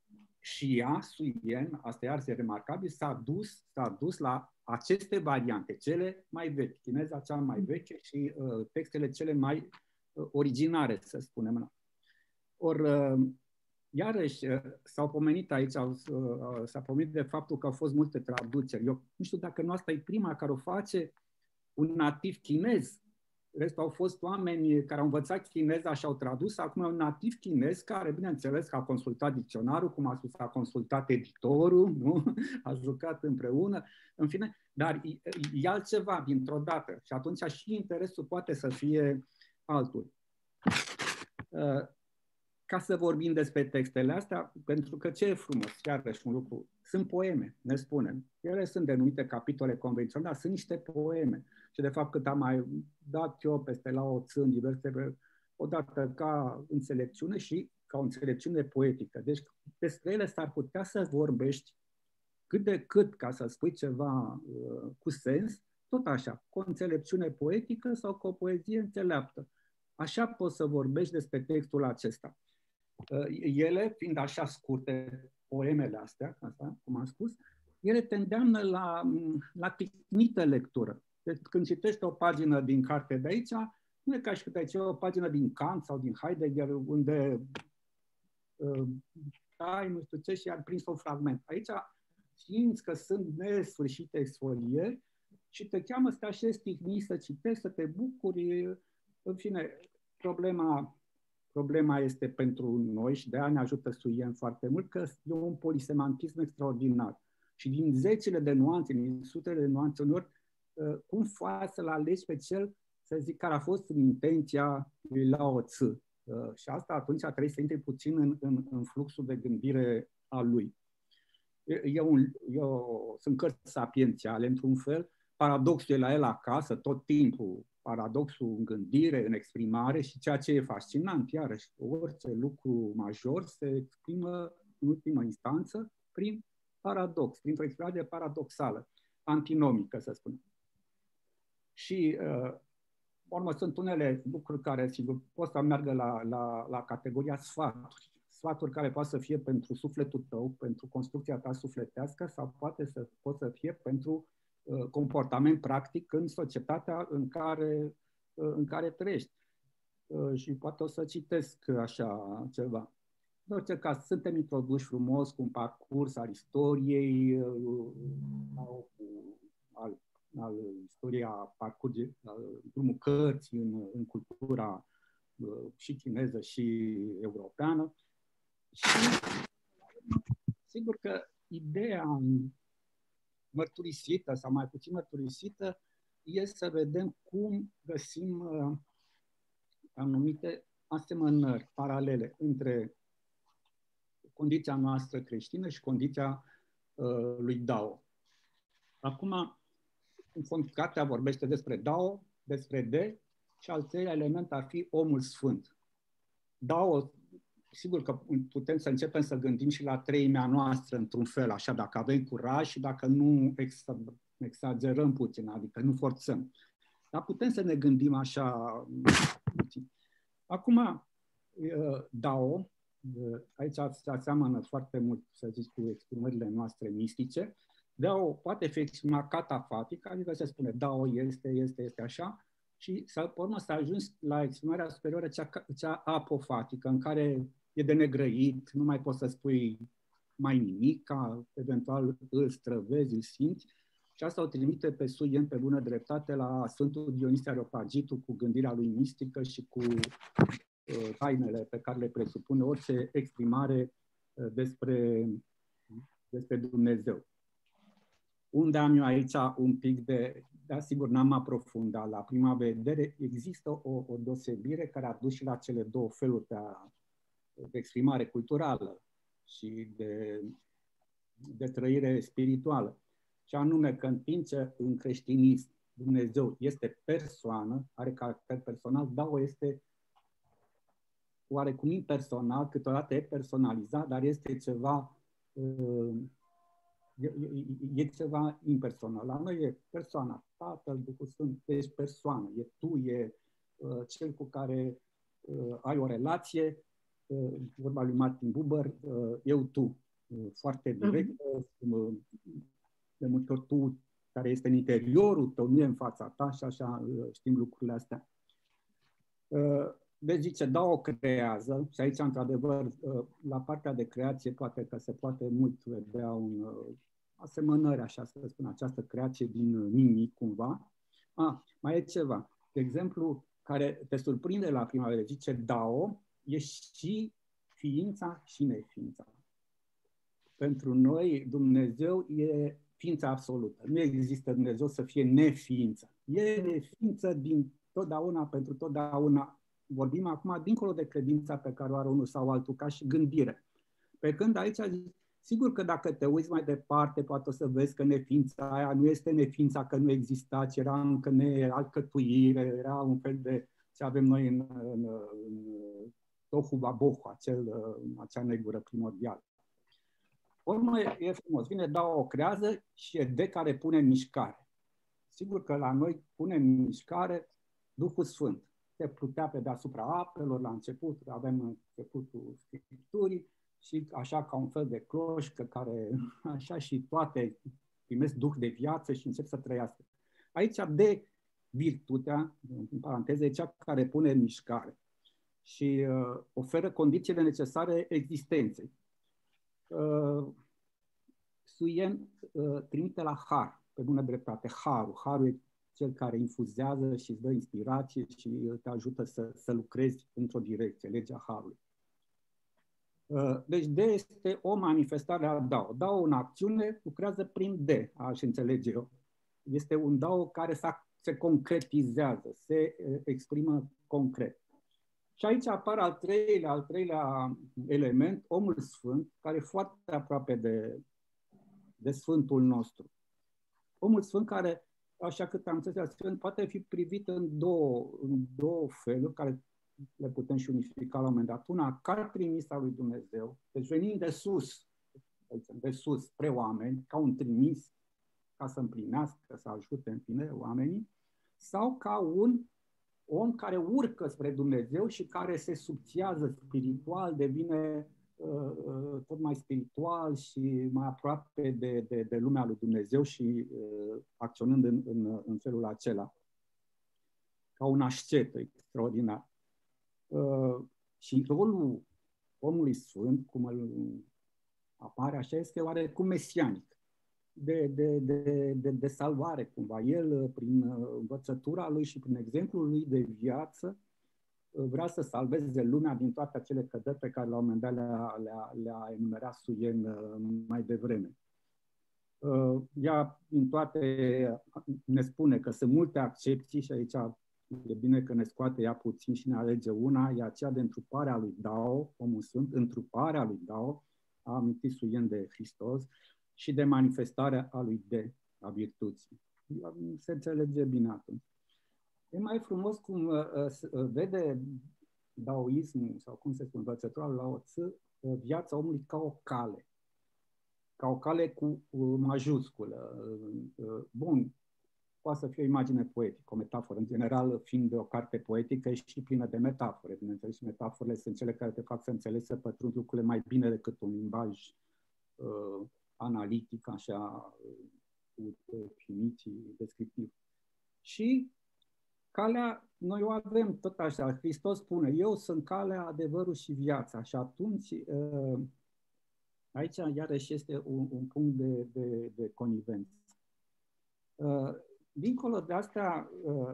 și ea, Suyen, asta iar este remarcabil, s-a dus, s-a dus la aceste variante, cele mai vechi, chineza cea mai veche și uh, textele cele mai uh, originare, să spunem. Ori, uh, iarăși, uh, s-au pomenit aici, uh, s-a pomenit de faptul că au fost multe traduceri. Eu nu știu dacă nu asta e prima care o face un nativ chinez. Restul au fost oameni care au învățat chineza și au tradus. Acum e un nativ chinez care, bineînțeles, că a consultat dicționarul, cum a spus, a consultat editorul, nu? A jucat împreună, în fine, dar e, e altceva dintr-o dată și atunci și interesul poate să fie altul. Ca să vorbim despre textele astea, pentru că ce e frumos, iarăși un lucru, sunt poeme, ne spunem. Ele sunt denumite capitole convenționale, dar sunt niște poeme. Și de fapt, cât am mai dat eu peste Lao Tzu în diverse, odată ca înțelepciune și ca o înțelepciune poetică. Deci despre ele s-ar putea să vorbești cât de cât, ca să spui ceva uh, cu sens, tot așa, cu o înțelepciune poetică sau cu o poezie înțeleaptă. Așa poți să vorbești despre textul acesta. Ele, fiind așa scurte, poemele astea, asta, cum am spus, ele te îndeamnă la, la ticnită lectură. Deci când citești o pagină din carte de aici, nu e ca și când ai o pagină din Kant sau din Heidegger, unde uh, ai nu știu ce și ai prins un fragment. Aici simți că sunt nesfârșite exfolieri și te cheamă să te așezi tihnit, să citești, să te bucuri. În fine, problema... Problema este pentru noi și de aia ne ajută Suyen foarte mult, că e un polisemantism extraordinar. Și din zecile de nuanțe, din sutele de nuanțe, uneori, cum faci să-l alegi pe cel, să zic, care a fost în intenția lui Lao Tzu. Și asta atunci trebuie să intri puțin în, în, în fluxul de gândire al lui. E un, eu, sunt cărți sapiențiale, într-un fel, paradoxul e la el acasă, tot timpul, paradoxul în gândire, în exprimare și ceea ce e fascinant, iarăși, orice lucru major se exprimă în ultimă instanță prin paradox, printr-o exprimare paradoxală, antinomică, să spunem. Și, uh, urmă, sunt unele lucruri care, sigur, pot să meargă la, la, la categoria sfaturi. Sfaturi care poate să fie pentru sufletul tău, pentru construcția ta sufletească sau poate să, pot să fie pentru comportament practic în societatea în care, în care trăiești. Și poate o să citesc așa ceva. În orice caz, suntem introduși frumos cu un parcurs al istoriei, al, al istoriei parcurge, drumul cărții în, în cultura și chineză și europeană. Și sigur că ideea mărturisită sau mai puțin mărturisită este să vedem cum găsim uh, anumite asemănări paralele între condiția noastră creștină și condiția uh, lui Dao. Acum, în fond, cartea vorbește despre Dao, despre De și al treilea element ar fi omul sfânt. Dao sigur că putem să începem să gândim și la treimea noastră într-un fel, așa, dacă avem curaj și dacă nu exagerăm puțin, adică nu forțăm. Dar putem să ne gândim așa puțin. Acum, Dao, aici se aseamănă foarte mult, să zic, cu exprimările noastre mistice. Dao poate fi exprimat catafatic, adică se spune Dao este, este, este așa, și să, pe urmă, să ajungi la exprimarea superioară, cea, cea apofatică, în care e de negrăit, nu mai poți să spui mai nimic, ca eventual îl străvezi, îl simți. Și asta o trimite pe Suyen pe bună dreptate la Sfântul Dionisie Areopagitul cu gândirea lui mistică și cu uh, tainele pe care le presupune orice exprimare uh, despre, despre Dumnezeu. Unde am eu aici un pic de... Da, sigur, n-am aprofundat. La prima vedere există o, o deosebire care a dus și la cele două feluri de, a, de exprimare culturală și de, de trăire spirituală. Și anume că în timp ce în creștinism Dumnezeu este persoană, are caracter personal, Dao este oarecum impersonal, câteodată e personalizat, dar este ceva... Uh, E, e, e ceva impersonal. La noi e persoana, Tatăl, Duhul Sfânt, ești persoană, e tu, e uh, cel cu care uh, ai o relație, uh, vorba lui Martin Buber, uh, eu, tu, uh, foarte direct, uh, de multe ori tu, care este în interiorul tău, nu e în fața ta și așa uh, știm lucrurile astea. Uh, Deci zice, da, o creează și aici, într-adevăr, la partea de creație poate că se poate mult vedea un asemănări, așa să spun, această creație din nimic, cumva. Ah, mai e ceva. De exemplu, care te surprinde la prima vedere, zice, Dao e și ființa și neființa. Pentru noi, Dumnezeu e ființa absolută. Nu există Dumnezeu să fie neființă. E neființă din totdeauna, pentru totdeauna. Vorbim acum dincolo de credința pe care o are unul sau altul, ca și gândire. Pe când aici, sigur că dacă te uiți mai departe, poate o să vezi că neființa aia nu este neființa că nu exista, ci era încă nealcătuire, era un fel de ce avem noi în, în, în Tohu Babohu, acel, acea negură primordială. Urmă e frumos, vine Dao, o creează și e de care pune în mișcare. Sigur că la noi pune în mișcare Duhul Sfânt. Se plutea pe deasupra apelor la început, avem începutul Scripturii și așa ca un fel de cloșcă care așa și toate primesc duh de viață și încep să trăiască. Aici de virtutea, în paranteză, e cea care pune în mișcare și uh, oferă condițiile necesare existenței. Uh, Suyen uh, trimite la har, pe bună dreptate, harul. Harul e cel care infuzează și îți dă inspirație și te ajută să, să lucrezi într-o direcție, legea harului. Uh, deci D este o manifestare a Dao. Dao în acțiune lucrează prin D, aș înțelege eu. Este un Dao care se concretizează, se uh, exprimă concret. Și aici apare al treilea, al treilea element, omul sfânt, care e foarte aproape de, de Sfântul nostru. Omul sfânt care, așa cât am înțeles, sfânt, poate fi privit în două, în două feluri, care le putem și unifica la un moment dat. Una, ca trimis al lui Dumnezeu, deci venind de sus, de sus, spre oameni, ca un trimis, ca să împlinească, să ajute în fine oamenii, sau ca un om care urcă spre Dumnezeu și care se subțiază spiritual, devine uh, uh, tot mai spiritual și mai aproape de, de, de lumea lui Dumnezeu și uh, acționând în, în, în felul acela. Ca un ascetă extraordinar. Uh, și rolul omului sfânt, cum îl apare așa, este oarecum mesianic. De, de, de, de, de salvare, cumva. El, prin învățătura lui și prin exemplul lui de viață, vrea să salveze lumea din toate acele căderi pe care la un moment dat le-a, le-a, le-a enumerat Suyen mai devreme. Ea, din toate, ne spune că sunt multe accepții și aici e bine că ne scoate ea puțin și ne alege una, e aceea de întruparea lui Dao, omul sfânt, întruparea lui Dao, a amintit Suyen de Hristos, și de manifestarea a lui D, a virtuții. Se înțelege bine atunci. E mai frumos cum uh, uh, vede daoismul, sau cum se spune, învățătura lui Lao Tzu, viața omului ca o cale. Ca o cale cu majusculă. Bun, poate să fie o imagine poetică, o metaforă. În general, fiind o carte poetică, e și plină de metafore. Bineînțeles, și metaforele sunt cele care te fac să înțelegi, să pătrund lucrurile mai bine decât un limbaj uh, analitic, așa, cu definiții descriptive. Și calea, noi o avem tot așa. Hristos spune, eu sunt calea, adevărul și viața. Și atunci, uh, aici iarăși este un, un punct de, de, de conivență. Uh, dincolo de asta, uh,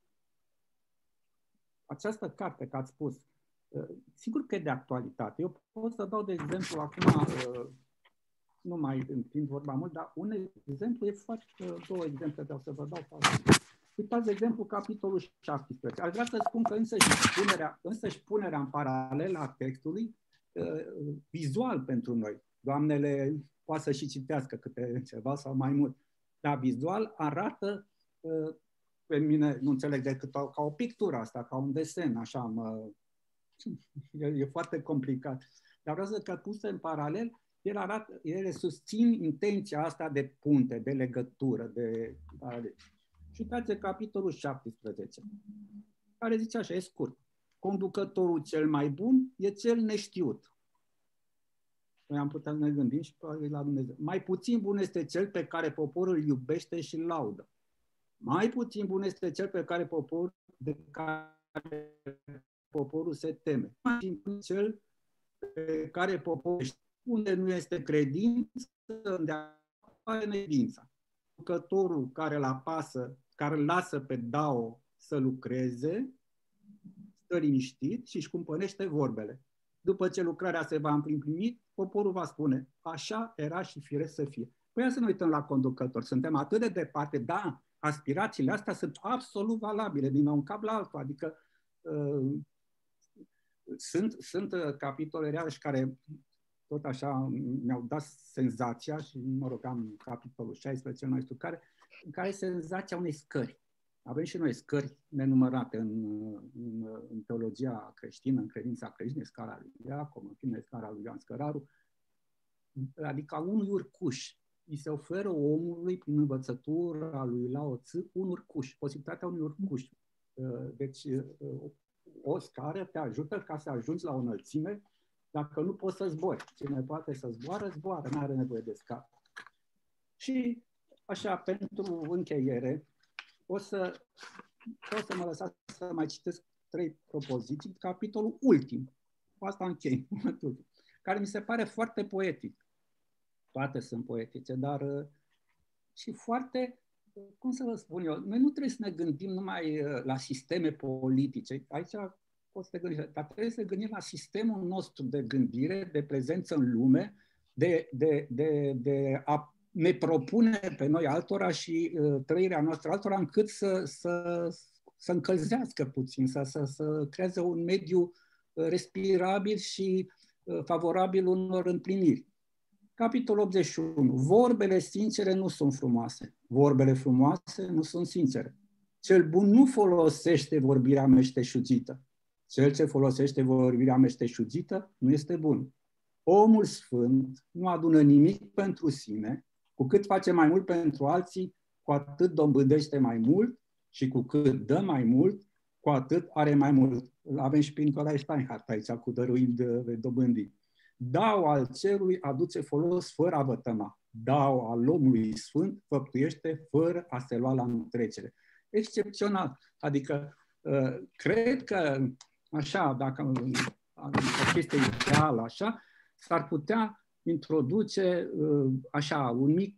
această carte, că ați spus, uh, sigur că e de actualitate. Eu pot să dau de exemplu acum, uh, nu mai întind vorba mult, dar un exemplu e foarte, uh, două exemple vreau să vă dau. Uitați, de exemplu, capitolul șaptesprezece. Aș vrea să spun că însăși punerea, însăși punerea în paralel a textului, uh, vizual pentru noi, doamnele poate să și citească câte ceva sau mai mult, dar vizual arată, uh, pe mine nu înțeleg decât ca o pictură asta, ca un desen, așa, mă, e, e foarte complicat. Dar vreau să zic că puse în paralel, el arată, ele susțin intenția asta de punte, de legătură, de paralel. Și uitați capitolul șaptesprezece, care zice așa, e scurt. Conducătorul cel mai bun e cel neștiut. Noi am putea să ne gândim și probabil la Dumnezeu. Mai puțin bun este cel pe care poporul îl iubește și îl laudă. Mai puțin bun este cel pe care poporul, de care poporul se teme. Mai puțin bun cel pe care poporul știe. Unde nu este credință, unde apare necredința. Lucrătorul care îl apasă, care îl lasă pe Dao să lucreze, stă liniștit și își cumpănește vorbele. După ce lucrarea se va împlini, poporul va spune, așa era și firesc să fie. Păi să ne uităm la conducători. Suntem atât de departe, da, aspirațiile astea sunt absolut valabile, din un cap la altul. Adică uh, sunt, sunt uh, capitole reale și care tot așa mi-au dat senzația, și mă rog, am capitolul șaisprezece, nu știu care, în care senzația unei scări. Avem și noi scări nenumărate în, în, în teologia creștină, în credința creștină, scala lui Iacov, în fine, scala lui Ioan Scăraru, adică a unui urcuș. Îi se oferă omului, prin învățătura lui Lao Tzu, un urcuș, posibilitatea unui urcuș. Deci, o scară te ajută ca să ajungi la o înălțime, dacă nu poți să zbori. Cine poate să zboară, zboară, nu are nevoie de scară. Și, așa, pentru încheiere, o să, o să mă lăsați să mai citesc trei propoziții, capitolul ultim, cu asta închei, care mi se pare foarte poetic. Toate sunt poetice, dar și foarte, cum să vă spun eu, noi nu trebuie să ne gândim numai la sisteme politice. Aici poți să te gândești, dar trebuie să ne gândim la sistemul nostru de gândire, de prezență în lume, de, de, de, de a ne propune pe noi altora și uh, trăirea noastră altora, încât să, să, să încălzească puțin, să, să, să creeze un mediu respirabil și uh, favorabil unor împliniri. Capitolul optzeci și unu. Vorbele sincere nu sunt frumoase. Vorbele frumoase nu sunt sincere. Cel bun nu folosește vorbirea meșteșugită. Cel ce folosește vorbirea meșteșugită nu este bun. Omul sfânt nu adună nimic pentru sine, cu cât face mai mult pentru alții, cu atât dobândește mai mult și cu cât dă mai mult, cu atât are mai mult. Avem și pe Nicolae Steinhardt aici, cu dăruind de dobândit. Dau al cerului aduce folos fără a vătăma. Dau al omului sfânt făptuiește fără a se lua la întrecere. Excepțional. Adică, cred că, așa, dacă o chestie ideală, așa, s-ar putea introduce, așa, un mic,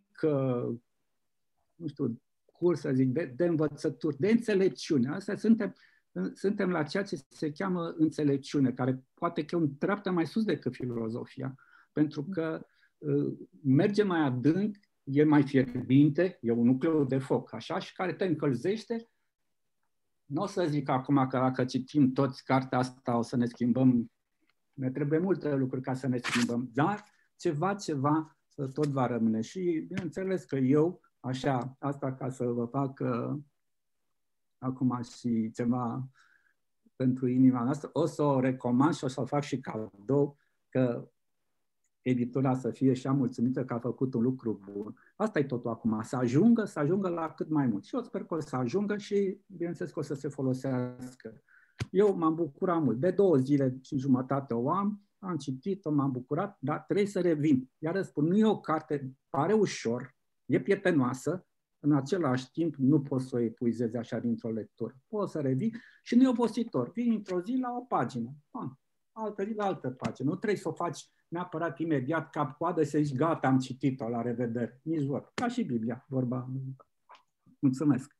nu știu, curs, să zic, de, de învățături, de înțelepciune. Asta suntem, suntem la ceea ce se cheamă înțelepciune, care poate că e un treaptă mai sus decât filozofia, pentru că uh, merge mai adânc, e mai fierbinte, e un nucleu de foc, așa, și care te încălzește. Nu o să zic acum că dacă citim toți cartea asta o să ne schimbăm, ne trebuie multe lucruri ca să ne schimbăm, dar ceva, ceva tot va rămâne. Și bineînțeles că eu, așa, asta ca să vă fac uh, acum și ceva pentru inima noastră. O să o recomand și o să o fac și cadou, că editura să fie și ea mulțumită că a făcut un lucru bun. Asta e totul acum, să ajungă, să ajungă la cât mai mult. Și eu sper că o să ajungă și, bineînțeles, că o să se folosească. Eu m-am bucurat mult. De două zile și jumătate o am, am citit-o, m-am bucurat, dar trebuie să revin. Iar spun, nu e o carte, pare ușor, e prietenoasă, în același timp nu poți să o epuizezi așa dintr-o lectură. Poți să revii și nu e obositor. Vii într-o zi la o pagină, bam, altă zi la altă pagină. Nu trebuie să o faci neapărat imediat cap-coadă să zici, gata, am citit-o, la revedere. Nici vor. Ca și Biblia, vorba. Mulțumesc.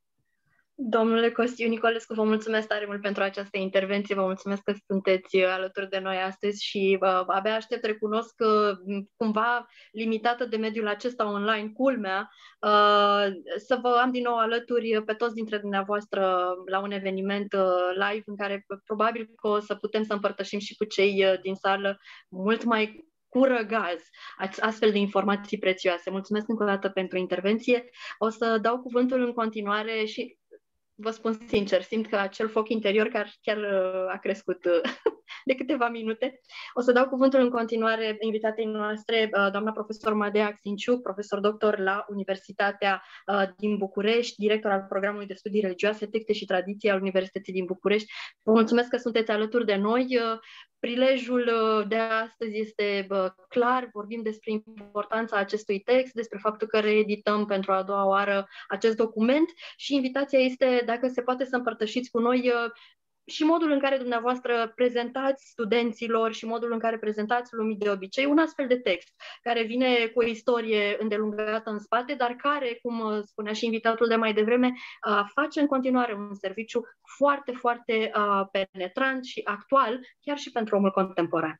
Domnule Costiu Nicolescu, vă mulțumesc tare mult pentru această intervenție, vă mulțumesc că sunteți alături de noi astăzi și uh, abia aștept, recunosc că cumva limitată de mediul acesta online, culmea, uh, să vă am din nou alături pe toți dintre dumneavoastră la un eveniment uh, live în care probabil că o să putem să împărtășim și cu cei uh, din sală mult mai cu răgaz astfel de informații prețioase. Mulțumesc încă o dată pentru intervenție. O să dau cuvântul în continuare și vă spun sincer, simt că acel foc interior chiar, chiar a crescut de câteva minute. O să dau cuvântul în continuare invitatei noastre, doamna profesor Madea Axinciuc, profesor doctor la Universitatea din București, director al programului de studii religioase, texte și tradiții al Universității din București. Vă mulțumesc că sunteți alături de noi. Prilejul de astăzi este clar, vorbim despre importanța acestui text, despre faptul că reedităm pentru a doua oară acest document și invitația este, dacă se poate, să împărtășiți cu noi și modul în care dumneavoastră prezentați studenților și modul în care prezentați lumii de obicei un astfel de text, care vine cu o istorie îndelungată în spate, dar care, cum spunea și invitatul de mai devreme, face în continuare un serviciu foarte, foarte penetrant și actual, chiar și pentru omul contemporan.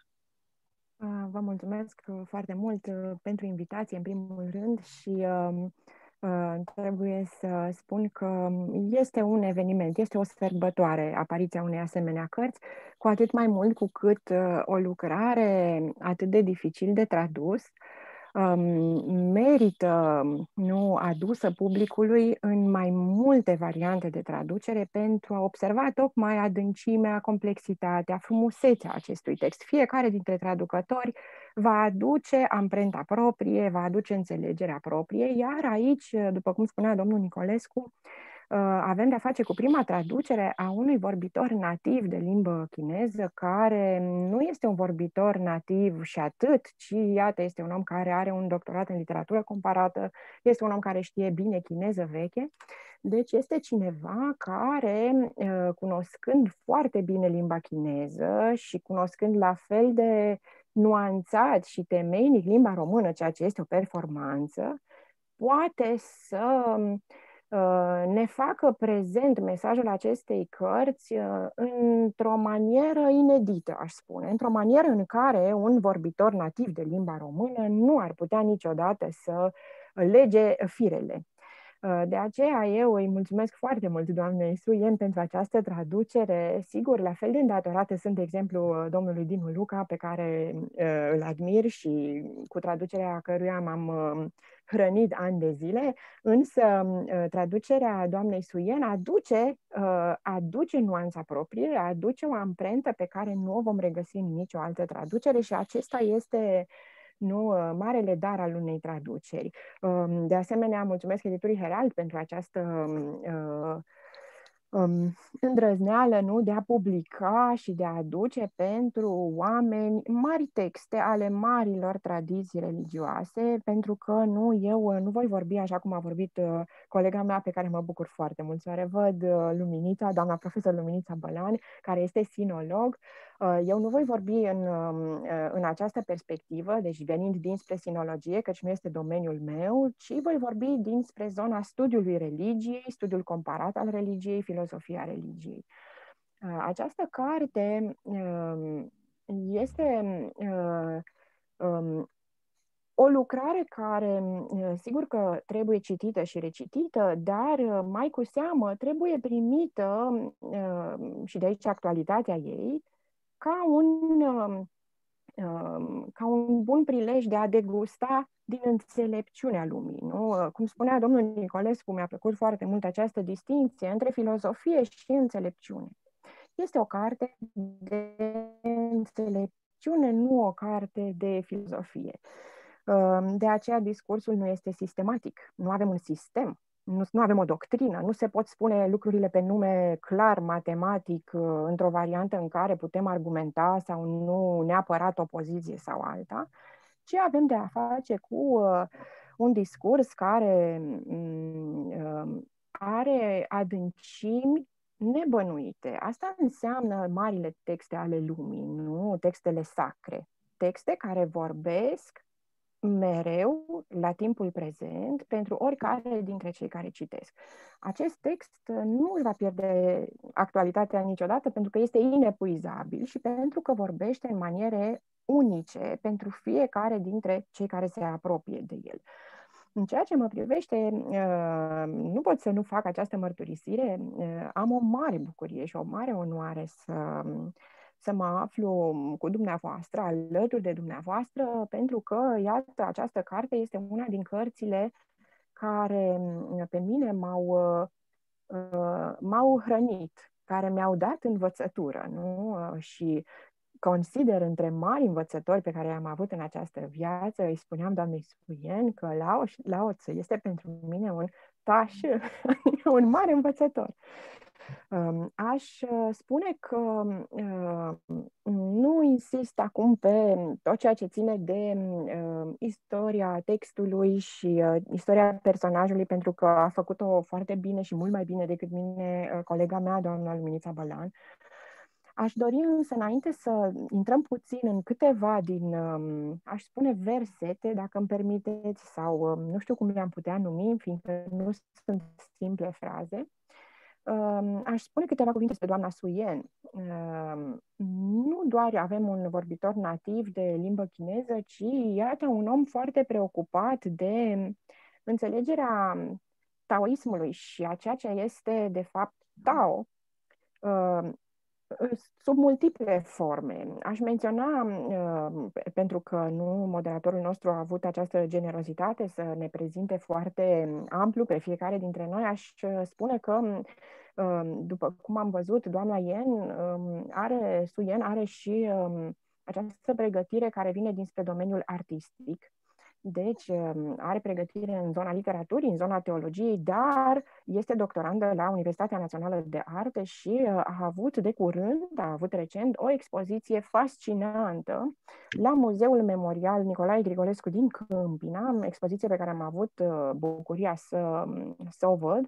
Vă mulțumesc foarte mult pentru invitație, în primul rând, și trebuie să spun că este un eveniment, este o sărbătoare apariția unei asemenea cărți, cu atât mai mult cu cât o lucrare atât de dificil de tradus merită, nu, adusă publicului în mai multe variante de traducere pentru a observa tocmai adâncimea, complexitatea, frumusețea acestui text. Fiecare dintre traducători va aduce amprenta proprie, va aduce înțelegerea proprie, iar aici, după cum spunea domnul Nicolescu, avem de-a face cu prima traducere a unui vorbitor nativ de limbă chineză, care nu este un vorbitor nativ și atât, ci, iată, este un om care are un doctorat în literatură comparată, este un om care știe bine chineză veche, deci este cineva care, cunoscând foarte bine limba chineză și cunoscând la fel de nuanțat și temeinic limba română, ceea ce este o performanță, poate să ne facă prezent mesajul acestei cărți într-o manieră inedită, aș spune, într-o manieră în care un vorbitor nativ de limba română nu ar putea niciodată să lege firele. De aceea eu îi mulțumesc foarte mult doamnei Suyen pentru această traducere. Sigur, la fel de îndatorată sunt, de exemplu, domnului Dinu Luca, pe care uh, îl admir și cu traducerea căruia m-am uh, hrănit ani de zile, însă uh, traducerea doamnei Suyen aduce, uh, aduce nuanța proprie, aduce o amprentă pe care nu o vom regăsi în nicio altă traducere și acesta este nu, marele dar al unei traduceri. De asemenea, mulțumesc editurii Herald pentru această uh, um, îndrăzneală, nu, de a publica și de a aduce pentru oameni mari texte ale marilor tradiții religioase, pentru că nu, eu nu voi vorbi așa cum a vorbit uh, colega mea, pe care mă bucur foarte mult să o revăd, uh, Luminița, doamna profesor Luminița Bălan, care este sinolog. Eu nu voi vorbi în, în această perspectivă, deci venind dinspre sinologie, căci nu este domeniul meu, ci voi vorbi dinspre zona studiului religiei, studiul comparat al religiei, filosofia religiei. Această carte este o lucrare care, sigur că trebuie citită și recitită, dar mai cu seamă trebuie primită, și de aici actualitatea ei, ca un, ca un bun prilej de a degusta din înțelepciunea lumii. Nu? Cum spunea domnul Nicolescu, mi-a plăcut foarte mult această distinție între filozofie și înțelepciune. Este o carte de înțelepciune, nu o carte de filozofie. De aceea discursul nu este sistematic. Nu avem un sistem, nu, nu avem o doctrină, nu se pot spune lucrurile pe nume clar, matematic, într-o variantă în care putem argumenta sau nu neapărat o poziție sau alta, ci avem de a face cu un discurs care are adâncimi nebănuite. Asta înseamnă marile texte ale lumii, nu textele sacre. Texte care vorbesc mereu, la timpul prezent, pentru oricare dintre cei care citesc. Acest text nu își va pierde actualitatea niciodată pentru că este inepuizabil și pentru că vorbește în maniere unice pentru fiecare dintre cei care se apropie de el. În ceea ce mă privește, nu pot să nu fac această mărturisire. Am o mare bucurie și o mare onoare să, să mă aflu cu dumneavoastră, alături de dumneavoastră, pentru că, iată, această carte este una din cărțile care pe mine m-au, m-au hrănit, care mi-au dat învățătură, nu? Și consider între mari învățători pe care i-am avut în această viață, îi spuneam doamnei Suyen că Lao, Lao Tzu este pentru mine un taș, un mare învățător. Aș spune că nu insist acum pe tot ceea ce ține de istoria textului și istoria personajului, pentru că a făcut-o foarte bine și mult mai bine decât mine colega mea, doamna Luminița Bălan. Aș dori însă, înainte să intrăm puțin în câteva din, aș spune, versete, dacă îmi permiteți, sau nu știu cum le-am putea numi, fiindcă nu sunt simple fraze, aș spune câteva cuvinte despre doamna Suyen. Nu doar avem un vorbitor nativ de limbă chineză, ci iată un om foarte preocupat de înțelegerea taoismului și a ceea ce este, de fapt, Tao, sub multiple forme. Aș menționa, pentru că nu moderatorul nostru a avut această generozitate să ne prezinte foarte amplu pe fiecare dintre noi, aș spune că, după cum am văzut, doamna Yen are, Suyen are și această pregătire care vine dinspre domeniul artistic. Deci are pregătire în zona literaturii, în zona teologiei, dar este doctorandă la Universitatea Națională de Arte și a avut de curând, a avut recent, o expoziție fascinantă la Muzeul Memorial Nicolae Grigolescu din Câmpina, expoziție pe care am avut bucuria să, să o văd.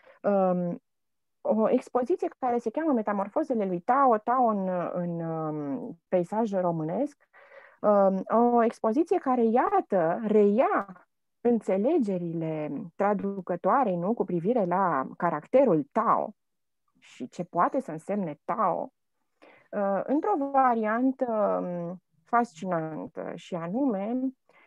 O expoziție care se cheamă Metamorfozele lui Tao, Tao în, în peisaj românesc. O expoziție care, iată, reia înțelegerile traducătoarei, nu, cu privire la caracterul Tao și ce poate să însemne Tao, într-o variantă fascinantă, și anume,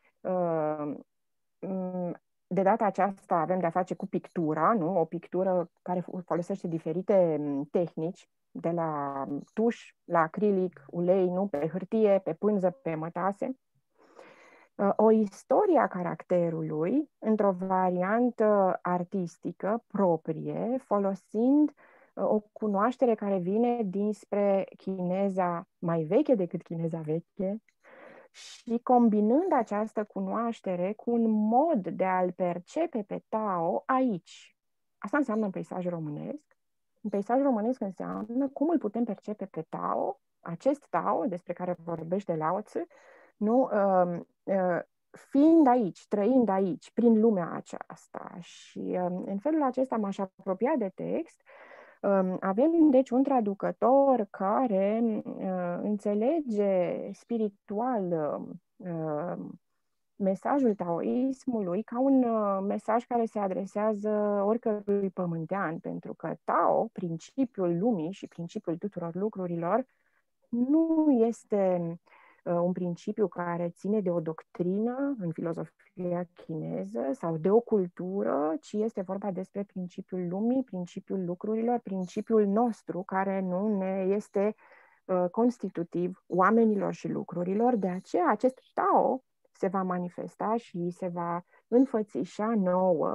de data aceasta avem de-a face cu pictura, nu? O pictură care folosește diferite tehnici, de la tuș, la acrilic, ulei, nu? Pe hârtie, pe pânză, pe mătase. O istorie a caracterului într-o variantă artistică proprie, folosind o cunoaștere care vine dinspre chineza mai veche decât chineza veche și combinând această cunoaștere cu un mod de a-l percepe pe Tao aici. Asta înseamnă în peisaj românesc. În peisaj românesc înseamnă cum îl putem percepe pe Tao, acest Tao despre care vorbește Lao Tzu, nu, uh, uh, fiind aici, trăind aici, prin lumea aceasta. Și uh, în felul acesta m-aș apropia de text. Uh, avem, deci, un traducător care uh, înțelege spiritual uh, mesajul taoismului ca un uh, mesaj care se adresează oricărui pământean, pentru că Tao, principiul lumii și principiul tuturor lucrurilor, nu este uh, un principiu care ține de o doctrină în filozofia chineză sau de o cultură, ci este vorba despre principiul lumii, principiul lucrurilor, principiul nostru care nu ne este uh, constitutiv oamenilor și lucrurilor. De aceea acest Tao se va manifesta și se va înfățișa nouă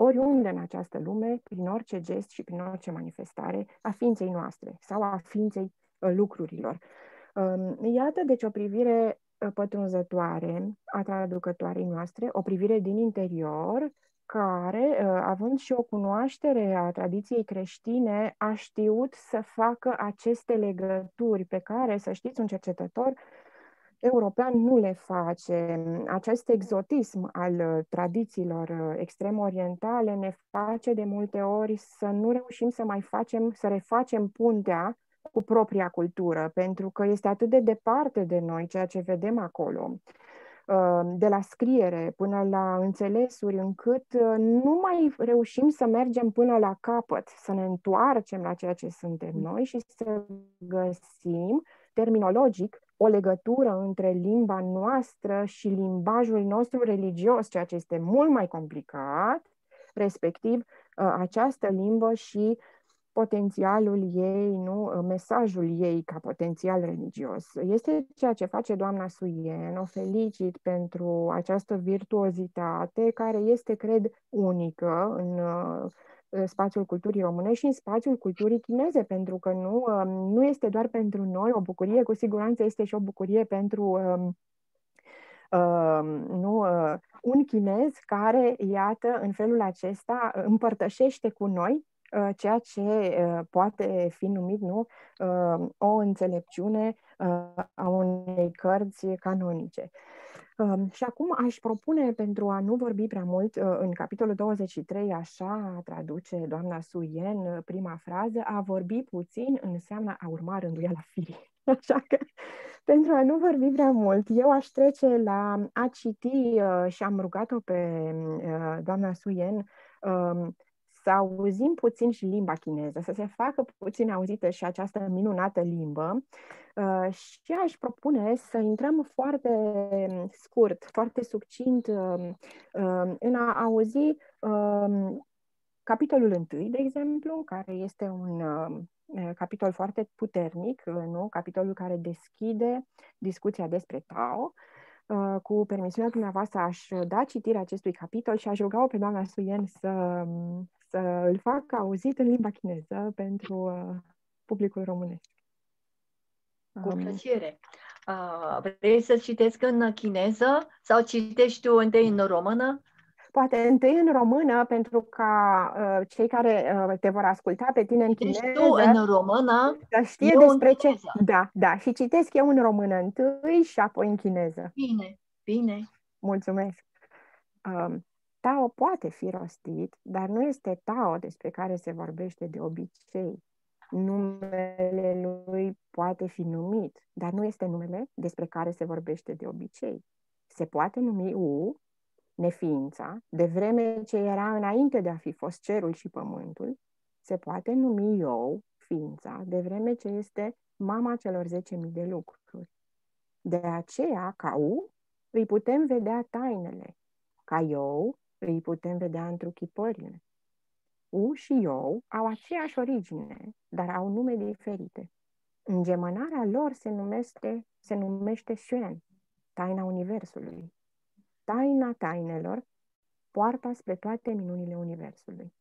oriunde în această lume, prin orice gest și prin orice manifestare a ființei noastre sau a ființei uh, lucrurilor. Um, iată, deci, o privire uh, pătrunzătoare a traducătoarei noastre, o privire din interior, care, uh, având și o cunoaștere a tradiției creștine, a știut să facă aceste legături pe care, să știți, un cercetător european nu le face. Acest exotism al tradițiilor extrem-orientale ne face de multe ori să nu reușim să mai facem, să refacem puntea cu propria cultură, pentru că este atât de departe de noi ceea ce vedem acolo, de la scriere până la înțelesuri, încât nu mai reușim să mergem până la capăt, să ne întoarcem la ceea ce suntem noi și să găsim terminologic o legătură între limba noastră și limbajul nostru religios, ceea ce este mult mai complicat, respectiv această limbă și potențialul ei, nu, mesajul ei ca potențial religios. Este ceea ce face doamna Suyen. O felicit pentru această virtuozitate care este, cred, unică în spațiul culturii românești și în spațiul culturii chineze, pentru că nu, nu este doar pentru noi o bucurie, cu siguranță este și o bucurie pentru um, um, nu, uh, un chinez care, iată, în felul acesta împărtășește cu noi uh, ceea ce uh, poate fi numit, nu, uh, o înțelepciune uh, a unei cărți canonice. Um, și acum aș propune, pentru a nu vorbi prea mult, uh, în capitolul douăzeci și trei, așa traduce doamna Suyen uh, prima frază, a vorbi puțin înseamnă a urma rânduiala firii. Așa că, pentru a nu vorbi prea mult, eu aș trece la a citi uh, și am rugat-o pe uh, doamna Suyen uh, să auzim puțin și limba chineză, să se facă puțin auzită și această minunată limbă. Uh, și aș propune să intrăm foarte scurt, foarte succint uh, uh, în a auzi uh, capitolul întâi, de exemplu, care este un uh, capitol foarte puternic, uh, nu? Capitolul care deschide discuția despre Tao. Uh, cu permisiunea dumneavoastră aș da citirea acestui capitol și aș ruga-o pe doamna Suyen să, să îl facă auzit în limba chineză pentru uh, publicul românesc. Cu plăcere. Uh, vrei să citesc în chineză sau citești tu întâi în română? Poate întâi în română, pentru ca uh, cei care uh, te vor asculta pe tine în chineză, tu în română, să știe despre ce... Da, da. Și citesc eu în română întâi și apoi în chineză. Bine, bine. Mulțumesc. Uh, Tao poate fi rostit, dar nu este Tao despre care se vorbește de obicei. Numele lui poate fi numit, dar nu este numele despre care se vorbește de obicei. Se poate numi U, neființa, de vreme ce era înainte de a fi fost cerul și pământul. Se poate numi Eu, ființa, de vreme ce este mama celor zece mii de lucruri. De aceea, ca U, îi putem vedea tainele. Ca Eu, îi putem vedea întruchipările. U și Eu au aceeași origine, dar au nume diferite. Îngemănarea lor se numește, se numește Xuan, taina Universului. Taina tainelor, poarta spre toate minunile Universului.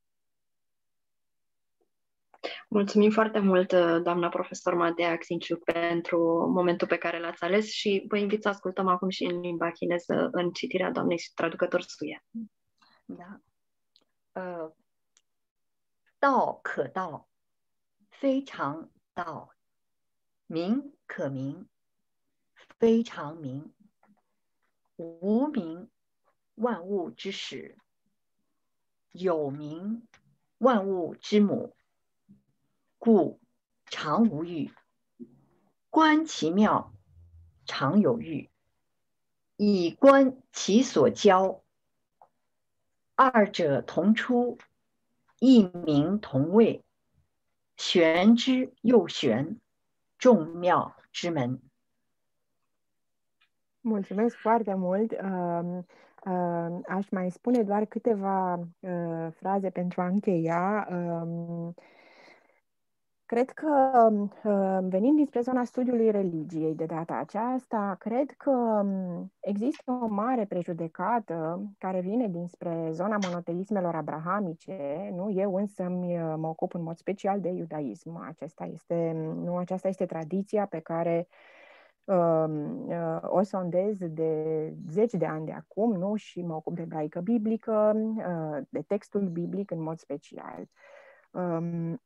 Mulțumim foarte mult, doamna profesor Madea Xinciuc, pentru momentul pe care l-ați ales și vă invit să ascultăm acum și în limba chineză în citirea doamnei traducător Suyen. Da. Uh. 道可道，非常道；名可名，非常名。无名，万物之始；有名，万物之母。故常无欲，观其妙，常有欲，以观其所交。二者同出，异名同谓，玄之又玄，众妙之门。 Mulțumesc foarte mult! Uh, uh, aș mai spune doar câteva uh, fraze pentru a încheia. Uh, Cred că, venind dinspre zona studiului religiei de data aceasta, cred că există o mare prejudecată care vine dinspre zona monoteismelor abrahamice. Nu? Eu însă mă ocup în mod special de iudaism. Acesta este, nu, aceasta este tradiția pe care uh, uh, o sondez de zeci de ani de acum, nu? Și mă ocup de ebraică biblică, uh, de textul biblic în mod special. Um,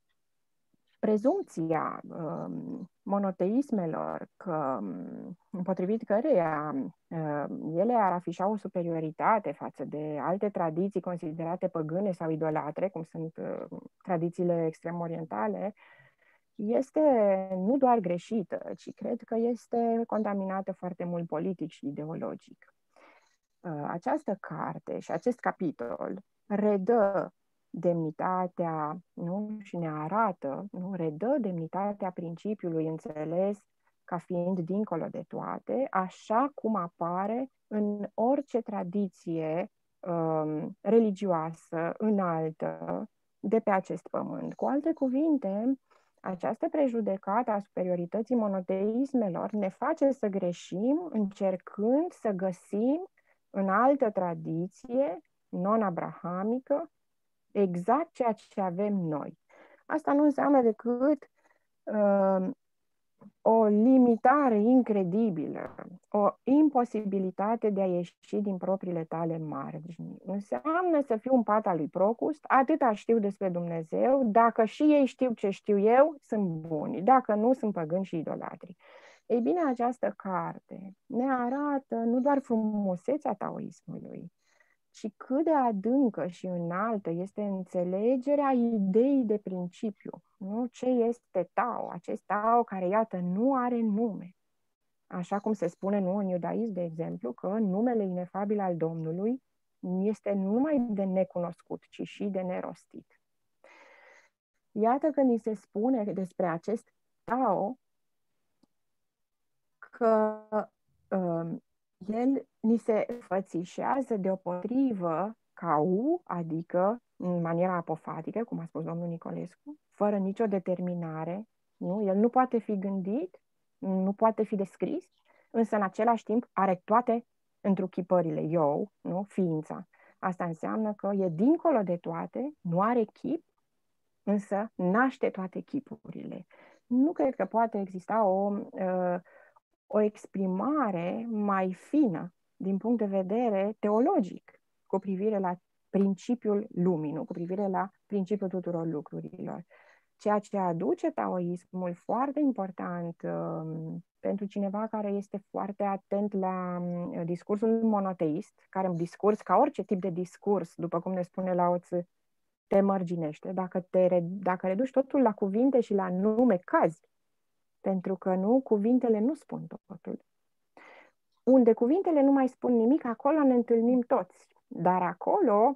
Prezumția um, monoteismelor, că, um, potrivit căreia uh, ele ar afișa o superioritate față de alte tradiții considerate păgâne sau idolatre, cum sunt uh, tradițiile extrem-orientale, este nu doar greșită, ci cred că este contaminată foarte mult politic și ideologic. Uh, această carte și acest capitol redă demnitatea, nu? Și ne arată, nu? Redă demnitatea principiului înțeles ca fiind dincolo de toate, așa cum apare în orice tradiție um, religioasă înaltă de pe acest pământ. Cu alte cuvinte, această prejudecată a superiorității monoteismelor ne face să greșim încercând să găsim în altă tradiție non-abrahamică exact ceea ce avem noi. Asta nu înseamnă decât uh, o limitare incredibilă, o imposibilitate de a ieși din propriile tale margini. Înseamnă să fiu un pat al lui Procust, atâta știu despre Dumnezeu, dacă și ei știu ce știu eu, sunt buni, dacă nu, sunt păgâni și idolatri. Ei bine, această carte ne arată nu doar frumusețea taoismului, ci cât de adâncă și înaltă este înțelegerea ideii de principiu. Nu? Ce este Tao? Acest Tao care, iată, nu are nume. Așa cum se spune, nu, în iudaism, de exemplu, că numele inefabil al Domnului este nu numai de necunoscut, ci și de nerostit. Iată că ni se spune despre acest Tao că uh, el ni se fățișează deopotrivă ca U, adică în maniera apofatică, cum a spus domnul Nicolescu, fără nicio determinare. Nu? El nu poate fi gândit, nu poate fi descris, însă în același timp are toate întruchipările, eu, nu? Ființa. Asta înseamnă că e dincolo de toate, nu are chip, însă naște toate chipurile. Nu cred că poate exista o... Uh, o exprimare mai fină din punct de vedere teologic cu privire la principiul lumii, nu? Cu privire la principiul tuturor lucrurilor. Ceea ce aduce taoismul foarte important um, pentru cineva care este foarte atent la um, discursul monoteist, care un discurs, ca orice tip de discurs, după cum ne spune Lao Tzu, te mărginește. Dacă, te, dacă reduci totul la cuvinte și la nume, cazi. Pentru că nu, cuvintele nu spun totul. Unde cuvintele nu mai spun nimic, acolo ne întâlnim toți. Dar acolo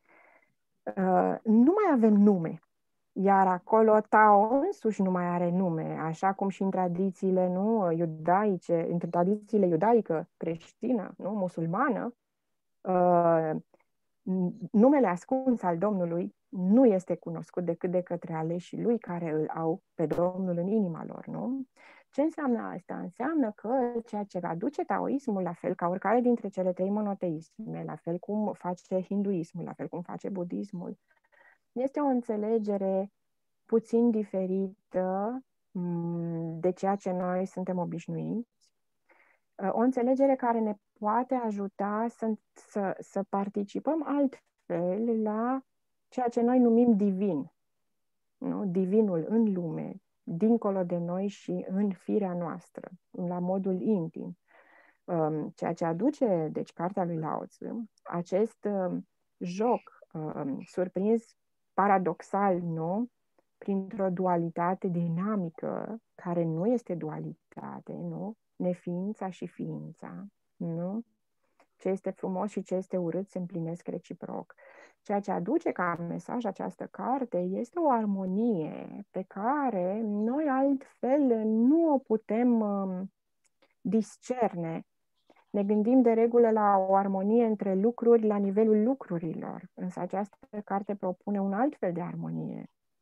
uh, nu mai avem nume. Iar acolo Tao însuși nu mai are nume, așa cum și în tradițiile nu, iudaice, în tradițiile iudaică, creștină, nu, musulmană, uh, numele ascuns al Domnului nu este cunoscut decât de către aleșii lui care îl au pe Domnul în inima lor, nu? Ce înseamnă asta? Înseamnă că ceea ce aduce taoismul, la fel ca oricare dintre cele trei monoteisme, la fel cum face hinduismul, la fel cum face budismul, este o înțelegere puțin diferită de ceea ce noi suntem obișnuiți, o înțelegere care ne poate ajuta să, să, să participăm altfel la ceea ce noi numim divin, nu? Divinul în lume, dincolo de noi și în firea noastră, la modul intim. Ceea ce aduce, deci, cartea lui Lao Tzu, acest joc surprins, paradoxal, nu? Printr-o dualitate dinamică, care nu este dualitate, nu? Neființa și ființa, nu? Ce este frumos și ce este urât se împlinesc reciproc. Ceea ce aduce ca mesaj această carte este o armonie pe care noi altfel nu o putem um, discerne. Ne gândim de regulă la o armonie între lucruri la nivelul lucrurilor, însă această carte propune un alt fel de armonie.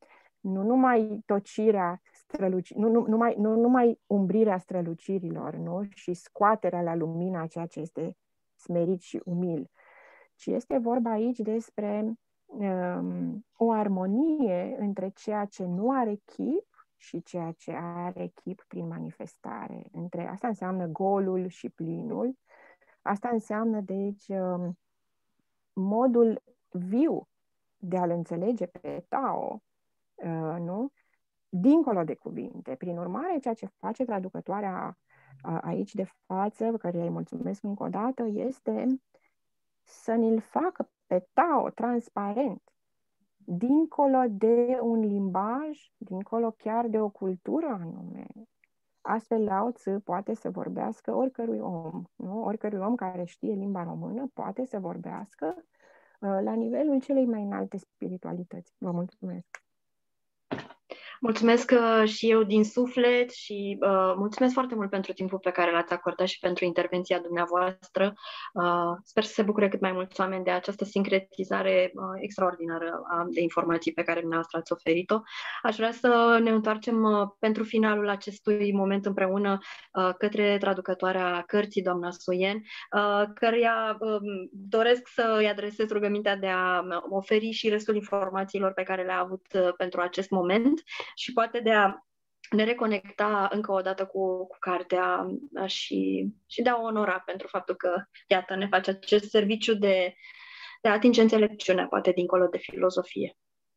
nu numai tocirea, străluci, nu, nu, numai, nu numai umbrirea strălucirilor, nu? Și scoaterea la lumină a ceea ce este smerit și umil, ci este vorba aici despre um, o armonie între ceea ce nu are chip și ceea ce are chip prin manifestare. Între, asta înseamnă golul și plinul. Asta înseamnă, deci, um, modul viu de a-l înțelege pe Tao, uh, nu? Dincolo de cuvinte. Prin urmare, ceea ce face traducătoarea uh, aici de față, care îi mulțumesc încă o dată, este să ne-l facă pe Tao transparent, dincolo de un limbaj, dincolo chiar de o cultură anume. Astfel, Lao Tzu poate să vorbească oricărui om, nu? Oricărui om care știe limba română poate să vorbească uh, la nivelul celei mai înalte spiritualități. Vă mulțumesc! Mulțumesc uh, și eu din suflet și uh, mulțumesc foarte mult pentru timpul pe care l-ați acordat și pentru intervenția dumneavoastră. Uh, sper să se bucure cât mai mulți oameni de această sincretizare uh, extraordinară uh, de informații pe care dumneavoastră ați oferit-o. Aș vrea să ne întoarcem uh, pentru finalul acestui moment împreună uh, către traducătoarea cărții, doamna Suyen, uh, căreia uh, doresc să îi adresez rugămintea de a oferi și restul informațiilor pe care le-a avut uh, pentru acest moment și poate de a ne reconecta încă o dată cu, cu cartea și, și de a o onora pentru faptul că, iată, ne face acest serviciu de, de a atinge înțelepciunea, poate dincolo de filozofie.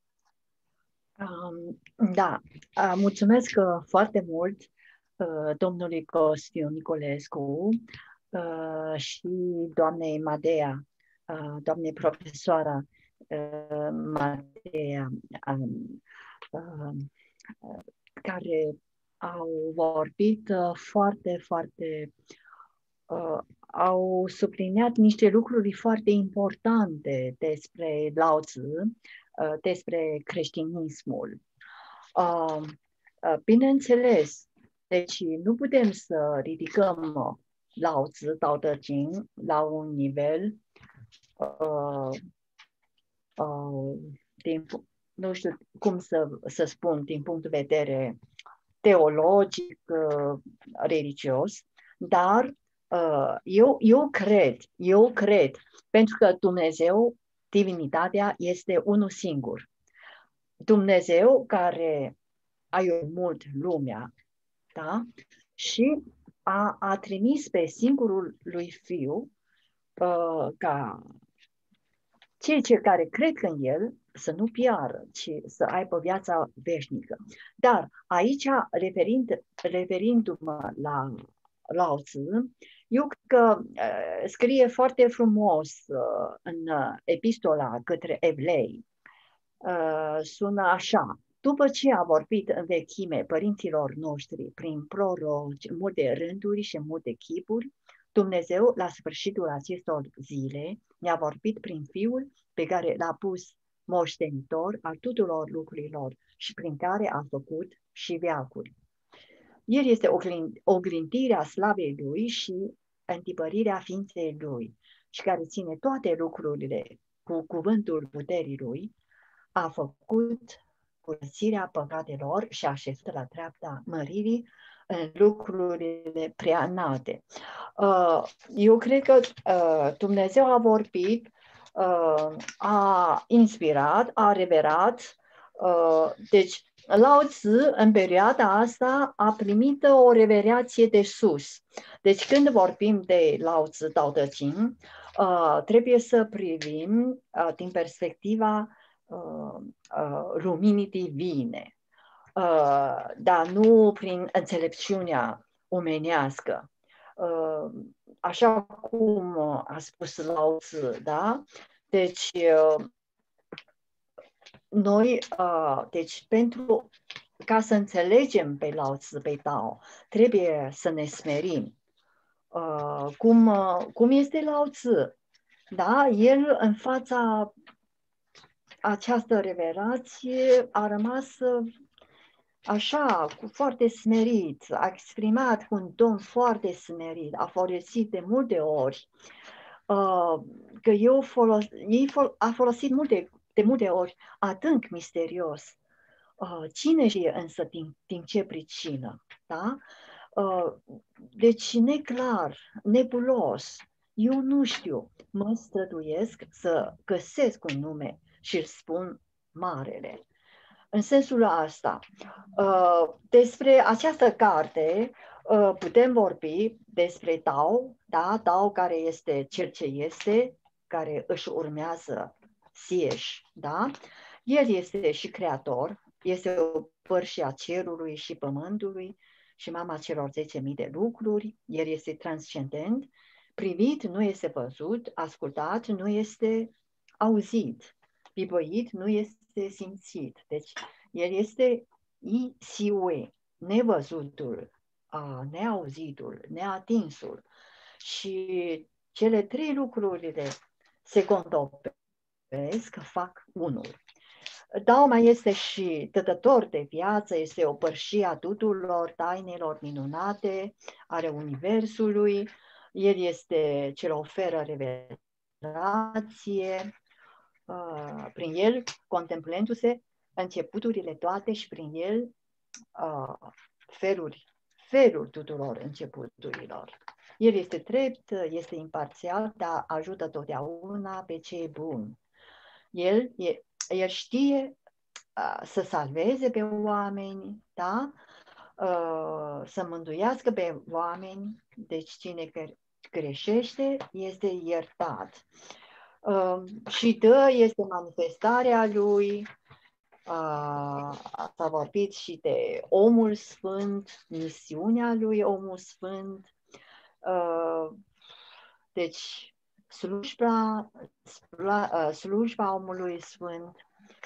Um, da, uh, mulțumesc uh, foarte mult uh, domnului Costiu Nicolescu uh, și doamnei Madea, uh, doamnei profesoara uh, Madea, um, uh, care au vorbit uh, foarte, foarte, uh, au subliniat niște lucruri foarte importante despre Lao Tzu, uh, despre creștinismul. Uh, uh, bineînțeles, deci nu putem să ridicăm Lao Tzu, Tao Te Ching la un nivel uh, uh, din nu știu cum să, să spun din punct de vedere teologic, uh, religios, dar uh, eu, eu cred, eu cred, pentru că Dumnezeu, divinitatea, este unul singur. Dumnezeu care a iubit mult lumea, da? Și a, a trimis pe singurul lui Fiu uh, ca cei ce care cred în el să nu piară, ci să aibă viața veșnică. Dar aici, referind, referindu-mă la Lao Tzu, eu cred că uh, scrie foarte frumos uh, în uh, epistola către evrei. Uh, sună așa: după ce a vorbit în vechime părinților noștri prin proroci, multe rânduri și multe chipuri, Dumnezeu, la sfârșitul acestor zile, ne-a vorbit prin Fiul pe care l-a pus moștenitor al tuturor lucrurilor și prin care a făcut și veacuri. El este oglindirea slavei Lui și întipărirea ființei Lui și care ține toate lucrurile cu cuvântul puterii Lui, a făcut curățirea păcatelor și a așezat la treapta măririi în lucrurile prea înalte. Eu cred că Dumnezeu a vorbit, a inspirat, a revelat. Deci, Lao Tzu, în perioada asta, a primit o revelație de sus. Deci, când vorbim de Lao Tzu, Tao Te Ching, trebuie să privim din perspectiva luminii divine. Uh, dar nu prin înțelepciunea omenească. Uh, așa cum a spus Lao Tzu, da? Deci, uh, noi, uh, deci, pentru ca să înțelegem pe Lao Tzu, pe Tao, trebuie să ne smerim. Uh, cum, uh, cum este Lao Tzu? Da? El, în fața această revelație, a rămas așa, cu foarte smerit, a exprimat cu un ton foarte smerit, a folosit de multe ori, uh, că eu folos, ei fol, a folosit multe, de multe ori adânc misterios Uh, cine știe însă din, din ce pricină? Da? Uh, deci neclar, nebulos, eu nu știu, mă străduiesc să găsesc un nume și îl spun marele. În sensul ăsta, uh, despre această carte uh, putem vorbi despre Tao, da? Tao care este cel ce este, care își urmează sieși, da? El este și creator, este o părșie a cerului și pământului și mama celor zece mii de lucruri, el este transcendent, privit nu este văzut, ascultat nu este auzit, pipoit nu este simțit. Deci el este I siwe, nevăzutul, neauzitul, neatinsul. Și cele trei lucrurile se contopesc, fac unul. Tao mai este și dătător de viață, este o părșie a tuturor tainelor minunate ale Universului. El este cel oferă revelație. Uh, prin el, contemplându-se începuturile toate și prin el uh, feluri, felul tuturor începuturilor. El este drept, este imparțial, dar ajută totdeauna pe cei buni. El, el, el știe uh, să salveze pe oameni, da? Uh, să mântuiască pe oameni, deci cine greșește este iertat. Uh, și dă este manifestarea lui, uh, s-a vorbit și de omul sfânt, misiunea lui omul sfânt, uh, deci slujba, slujba omului sfânt,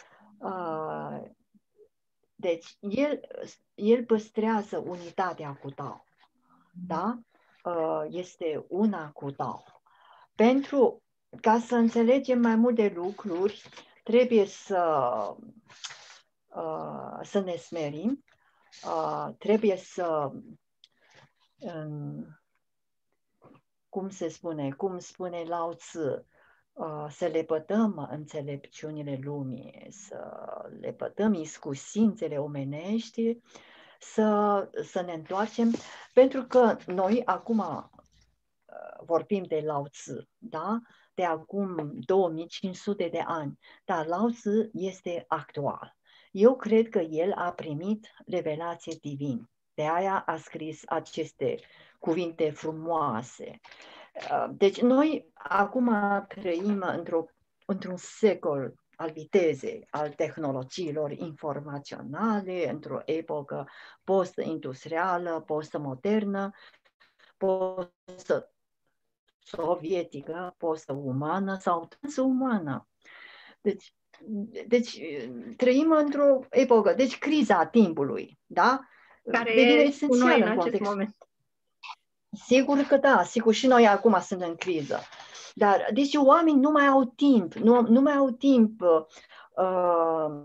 uh, deci el, el păstrează unitatea cu Tao, da? Uh, este una cu Tao. Pentru ca să înțelegem mai multe lucruri, trebuie să, uh, să ne smerim, uh, trebuie să, um, cum se spune, cum spune Lao Tzu, uh, să lepădăm înțelepciunile lumii, să lepădăm iscusințele omenești, să, să ne întoarcem, pentru că noi acum uh, vorbim de Lao Tzu, da? De acum două mii cinci sute de ani, dar Lao Tzu este actual. Eu cred că el a primit revelație divină. De aia a scris aceste cuvinte frumoase. Deci noi acum trăim într-o, într-un secol al vitezei, al tehnologiilor informaționale, într-o epocă post-industrială, post-modernă, post sovietică, post-umană sau transumană. Deci, deci trăim într-o epocă, deci criza timpului, da? Care e cu noi în acest context. moment. Sigur că da, sigur și noi acum suntem în criză. Dar, deci oamenii nu mai au timp, nu, nu mai au timp uh,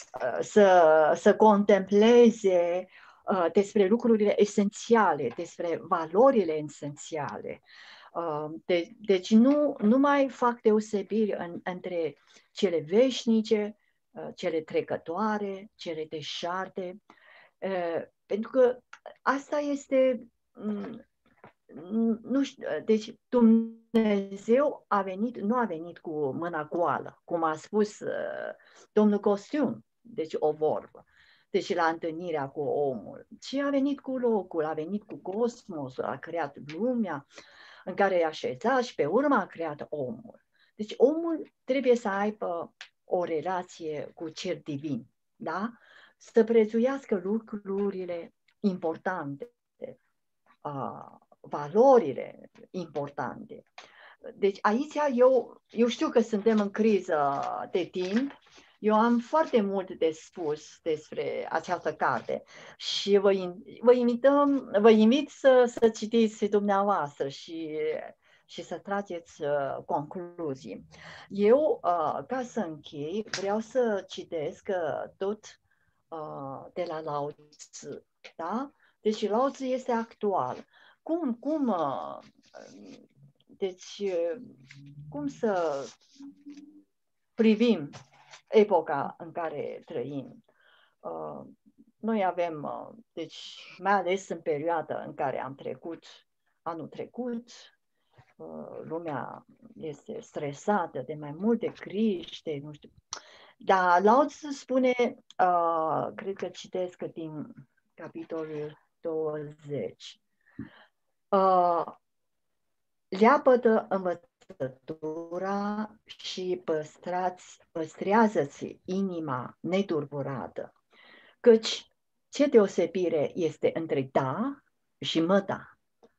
să, să contempleze uh, despre lucrurile esențiale, despre valorile esențiale. Uh, de, deci nu, nu mai fac deosebiri în, între cele veșnice, uh, cele trecătoare, cele deșarte, uh, pentru că asta este... Um, nu știu, deci Dumnezeu a venit, nu a venit cu mâna goală, cum a spus uh, domnul Costiun, deci o vorbă, deci la întâlnirea cu omul, ci a venit cu locul, a venit cu cosmosul, a creat lumea în care e așezat și pe urmă a creat omul. Deci omul trebuie să aibă o relație cu cel divin, da? Să prețuiască lucrurile importante, uh, valorile importante. Deci aici eu, eu știu că suntem în criză de timp, eu am foarte mult de spus despre această carte și vă, vă, invităm, vă invit să, să citiți dumneavoastră și, și să trageți uh, concluzii. Eu, uh, ca să închei, vreau să citesc uh, tot uh, de la Lao Tzu, da? Deci Lao Tzu este actual. Cum, cum, deci, cum să privim epoca în care trăim? Uh, noi avem, uh, deci mai ales în perioada în care am trecut, anul trecut, uh, lumea este stresată de mai multe griji, de nu știu. Dar Lao Tzu spune, uh, cred că citesc din capitolul douăzeci, uh, leapădă învățătura și păstrați, păstrează-ți inima neturburată, căci ce deosebire este între da și mă da?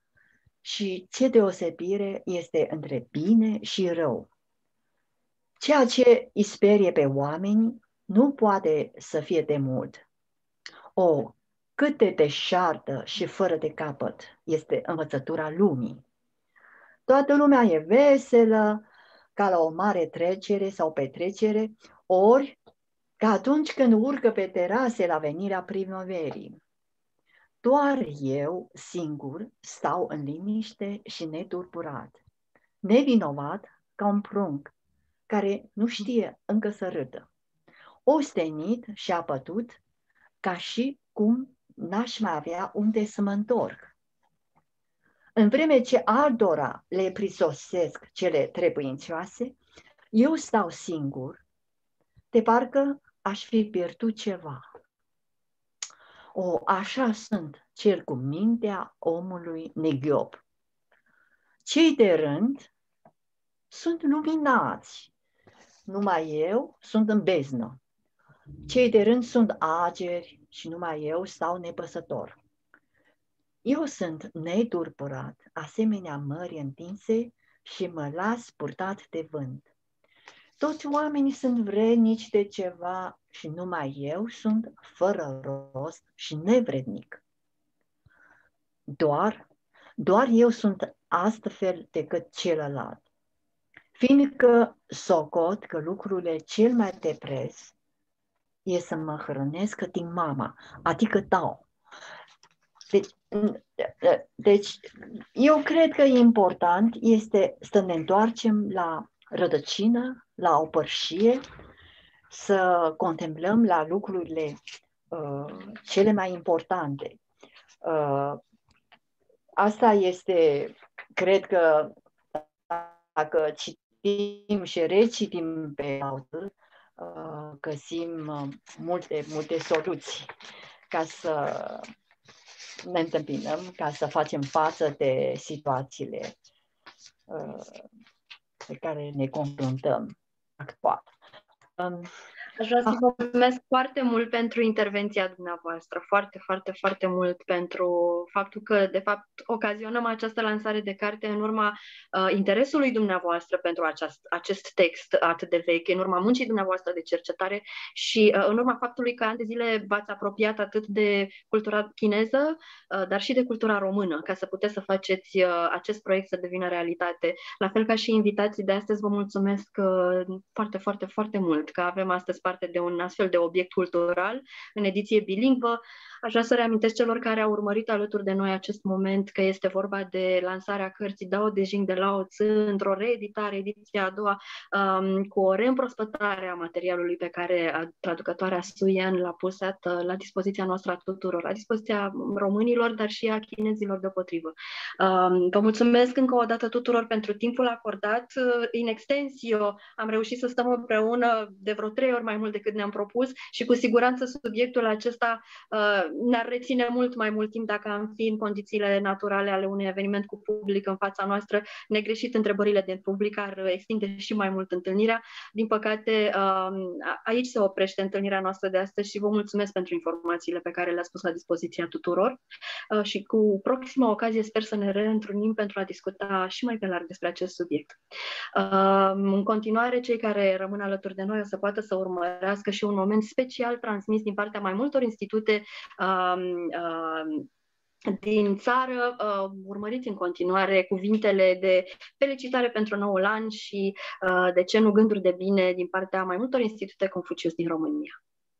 Și ce deosebire este între bine și rău? Ceea ce îi sperie pe oameni nu poate să fie de mult. O, cât de deșartă și fără de capăt este învățătura lumii. Toată lumea e veselă, ca la o mare trecere sau petrecere, ori ca atunci când urcă pe terase la venirea primăverii. Doar eu, singur, stau în liniște și neturburat, nevinovat ca un prunc care nu știe încă să râdă, ostenit și apătut, ca și cum n-aș mai avea unde să mă întorc. În vreme ce altora le prisosesc cele trebuincioase, eu stau singur, de parcă aș fi pierdut ceva. O, așa sunt cel cu mintea omului neghiop. Cei de rând sunt luminați, numai eu sunt în beznă. Cei de rând sunt ageri și numai eu stau nepăsător. Eu sunt neturburat, asemenea mării întinse, și mă las purtat de vânt. Toți oamenii sunt vrednici de ceva și numai eu sunt fără rost și nevrednic. Doar, doar eu sunt astfel decât celălalt, fiindcă socot că lucrurile cel mai de preț e să mă hrănesc din mama, adică dau. Deci, deci, eu cred că important este să ne întoarcem la rădăcină, la o părșie, să contemplăm la lucrurile uh, cele mai importante. Uh, asta este, cred că, dacă citim și recitim pe autor, uh, găsim uh, multe, multe soluții ca să ne întâmpinăm, ca să facem față de situațiile uh, pe care ne confruntăm actual. Um, Aș vrea să vă mulțumesc foarte mult pentru intervenția dumneavoastră, foarte, foarte, foarte mult pentru faptul că, de fapt, ocazionăm această lansare de carte în urma uh, interesului dumneavoastră pentru aceast, acest text atât de vechi, în urma muncii dumneavoastră de cercetare și uh, în urma faptului că ani de zile v-ați apropiat atât de cultura chineză, uh, dar și de cultura română, ca să puteți să faceți uh, acest proiect să devină realitate. La fel ca și invitații de astăzi, vă mulțumesc uh, foarte, foarte, foarte mult că avem astăzi parte de un astfel de obiect cultural în ediție bilingvă. Aș vrea să reamintesc celor care au urmărit alături de noi acest moment că este vorba de lansarea cărții Dao de Jing de Lao Tzu într-o reeditare, ediția a doua, um, cu o reîmprospătare a materialului pe care traducătoarea Su Yan l-a pus la dispoziția noastră a tuturor, la dispoziția românilor, dar și a chinezilor deopotrivă. Um, vă mulțumesc încă o dată tuturor pentru timpul acordat. In extensio am reușit să stăm împreună de vreo trei ori mai mult decât ne-am propus și cu siguranță subiectul acesta uh, ne-ar reține mult mai mult timp dacă am fi în condițiile naturale ale unui eveniment cu public în fața noastră. Negreșit, întrebările de public ar extinde și mai mult întâlnirea. Din păcate, uh, aici se oprește întâlnirea noastră de astăzi și vă mulțumesc pentru informațiile pe care le-ați pus la dispoziția tuturor uh, și cu proxima ocazie sper să ne reîntrunim pentru a discuta și mai pe larg despre acest subiect. Uh, în continuare, cei care rămân alături de noi o să poată să urmărească și un moment special transmis din partea mai multor institute uh, uh, din țară. Uh, urmăriți în continuare cuvintele de felicitare pentru noul an și, uh, de ce nu, gânduri de bine din partea mai multor institute Confucius din România.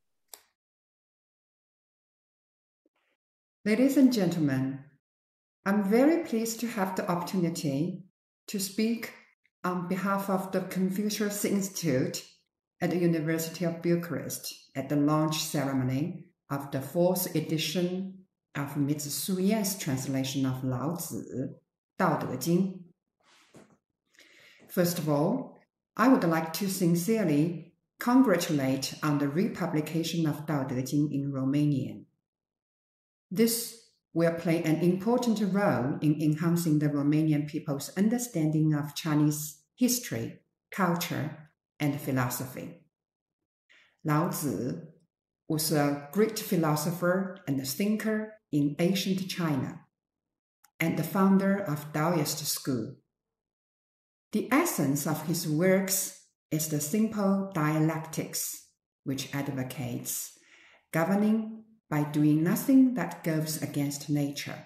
Ladies and gentlemen, I'm very pleased to have the opportunity to speak on behalf of the Confucius Institute at the University of Bucharest at the launch ceremony of the fourth edition of Miz Su Yan's translation of Lao Zi, Dao De Jing. First of all, I would like to sincerely congratulate on the republication of Dao De Jing in Romanian. This will play an important role in enhancing the Romanian people's understanding of Chinese history, culture, and philosophy. Lao Zi was a great philosopher and thinker in ancient China, and the founder of Taoist school. The essence of his works is the simple dialectics, which advocates governing by doing nothing that goes against nature.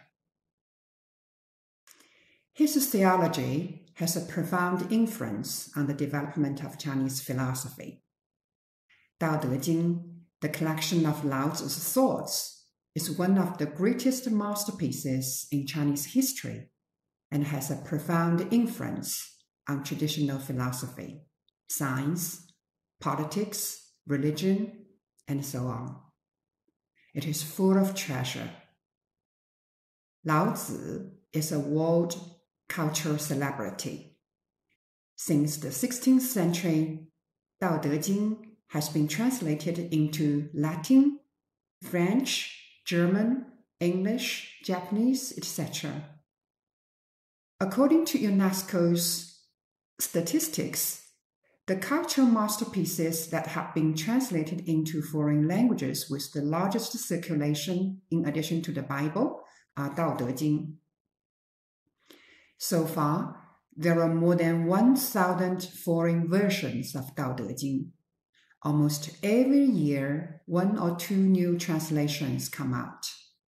His theology has a profound influence on the development of Chinese philosophy. Dao De Jing, the collection of Lao Zi's thoughts, is one of the greatest masterpieces in Chinese history and has a profound influence on traditional philosophy, science, politics, religion, and so on. It is full of treasure. Lao Zi is a world cultural celebrity. Since the sixteenth century, Dao De Jing has been translated into Latin, French, German, English, Japanese, et cetera. According to UNESCO's statistics, the cultural masterpieces that have been translated into foreign languages with the largest circulation, in addition to the Bible, are Dao De Jing. So far, there are more than one thousand foreign versions of Dao De Jing. Almost every year, one or two new translations come out.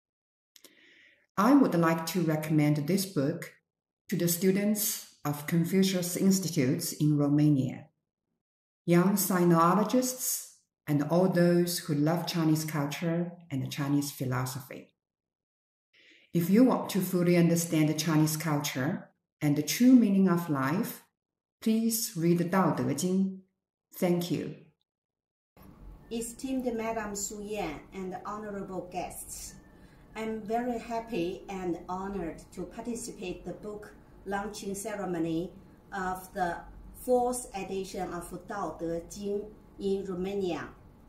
I would like to recommend this book to the students of Confucius Institutes in Romania, young sinologists, and all those who love Chinese culture and Chinese philosophy. If you want to fully understand the Chinese culture and the true meaning of life, please read Dao De Jing. Thank you. Esteemed Madam Su Yan and honorable guests, I'm very happy and honored to participate in the book launching ceremony of the fourth edition of Dao De Jing in Romania.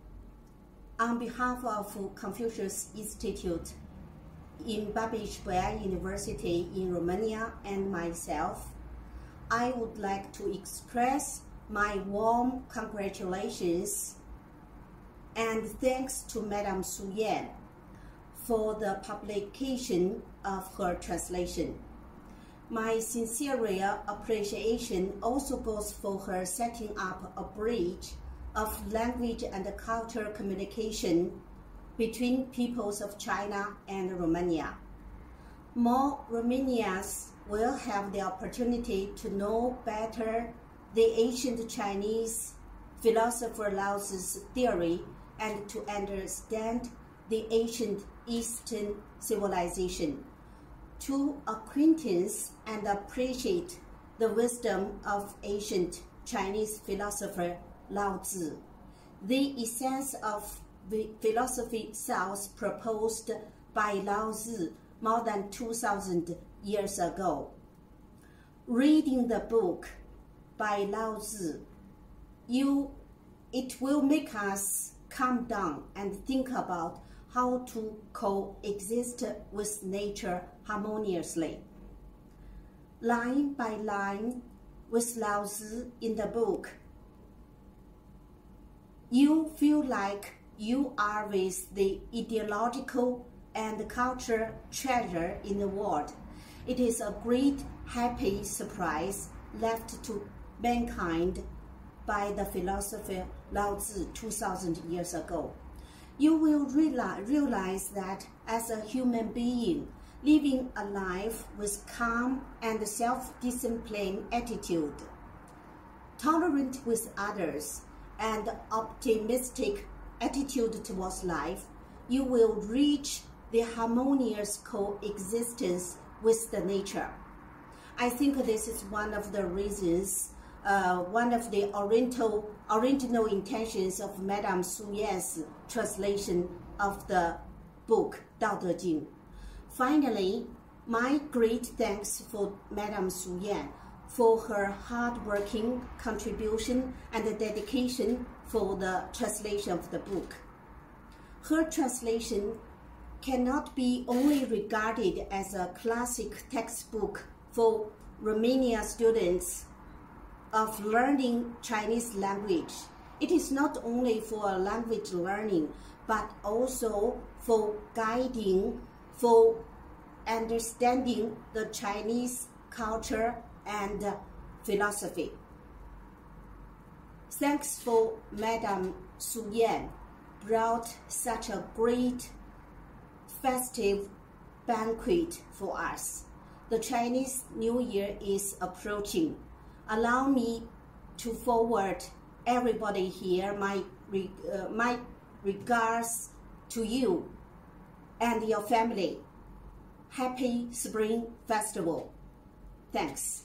On behalf of Confucius Institute in Babeș-Bolyai University in Romania and myself, I would like to express my warm congratulations and thanks to Madam Su Yan for the publication of her translation. My sincere appreciation also goes for her setting up a bridge of language and cultural communication between peoples of China and Romania. More Romanians will have the opportunity to know better the ancient Chinese philosopher Lao Zi's theory and to understand the ancient Eastern civilization, to acquaintance and appreciate the wisdom of ancient Chinese philosopher Lao Zi, the essence of the philosophy cells proposed by Lao Zi more than two thousand years ago. Reading the book by Lao Zi, you, it will make us calm down and think about how to coexist with nature harmoniously. Line by line with Lao Zi in the book, you feel like you are with the ideological and cultural treasure in the world. It is a great happy surprise left to mankind by the philosopher Lao Zi two thousand years ago. You will realize, realize that as a human being, living a life with calm and self-disciplined attitude, tolerant with others, and optimistic attitude towards life, you will reach the harmonious coexistence with the nature. I think this is one of the reasons uh, one of the oriental, original intentions of Madame Su Yan's translation of the book, Dao De Jing. Finally, my great thanks for Madame Su Yan for her hard-working contribution and the dedication for the translation of the book. Her translation cannot be only regarded as a classic textbook for Romania students of learning Chinese language. It is not only for language learning, but also for guiding, for understanding the Chinese culture and philosophy. Thanks for Madame Su Yan brought such a great festive banquet for us. The Chinese New Year is approaching. Allow me to forward everybody here my, uh, my regards to you and your family. Happy Spring Festival. Thanks.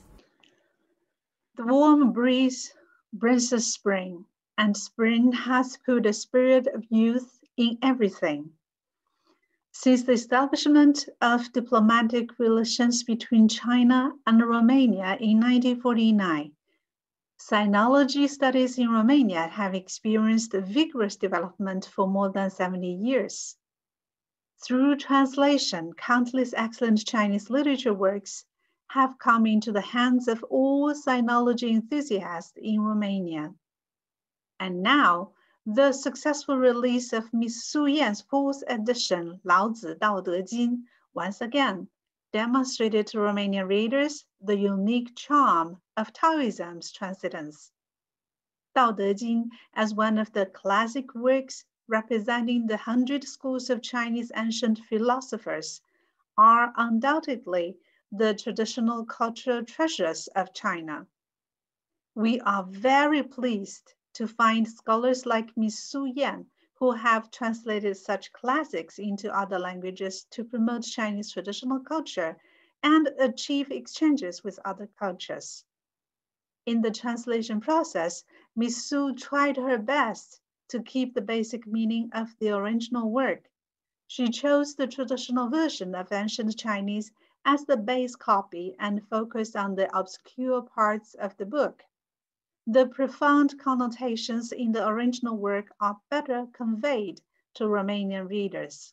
The warm breeze brings us spring, and spring has put a spirit of youth in everything. Since the establishment of diplomatic relations between China and Romania in nineteen forty-nine, sinology studies in Romania have experienced a vigorous development for more than seventy years. Through translation, countless excellent Chinese literature works have come into the hands of all sinology enthusiasts in Romania. And now, the successful release of Miss Su Yan's fourth edition, Laozi Dao De Jing, once again demonstrated to Romanian readers the unique charm of Taoism's transcendence. Dao De Jing, as one of the classic works representing the hundred schools of Chinese ancient philosophers, are undoubtedly the traditional cultural treasures of China. We are very pleased to find scholars like Miss Su Yan who have translated such classics into other languages to promote Chinese traditional culture and achieve exchanges with other cultures. In the translation process, Miss Su tried her best to keep the basic meaning of the original work. She chose the traditional version of ancient Chinese as the base copy and focused on the obscure parts of the book. The profound connotations in the original work are better conveyed to Romanian readers.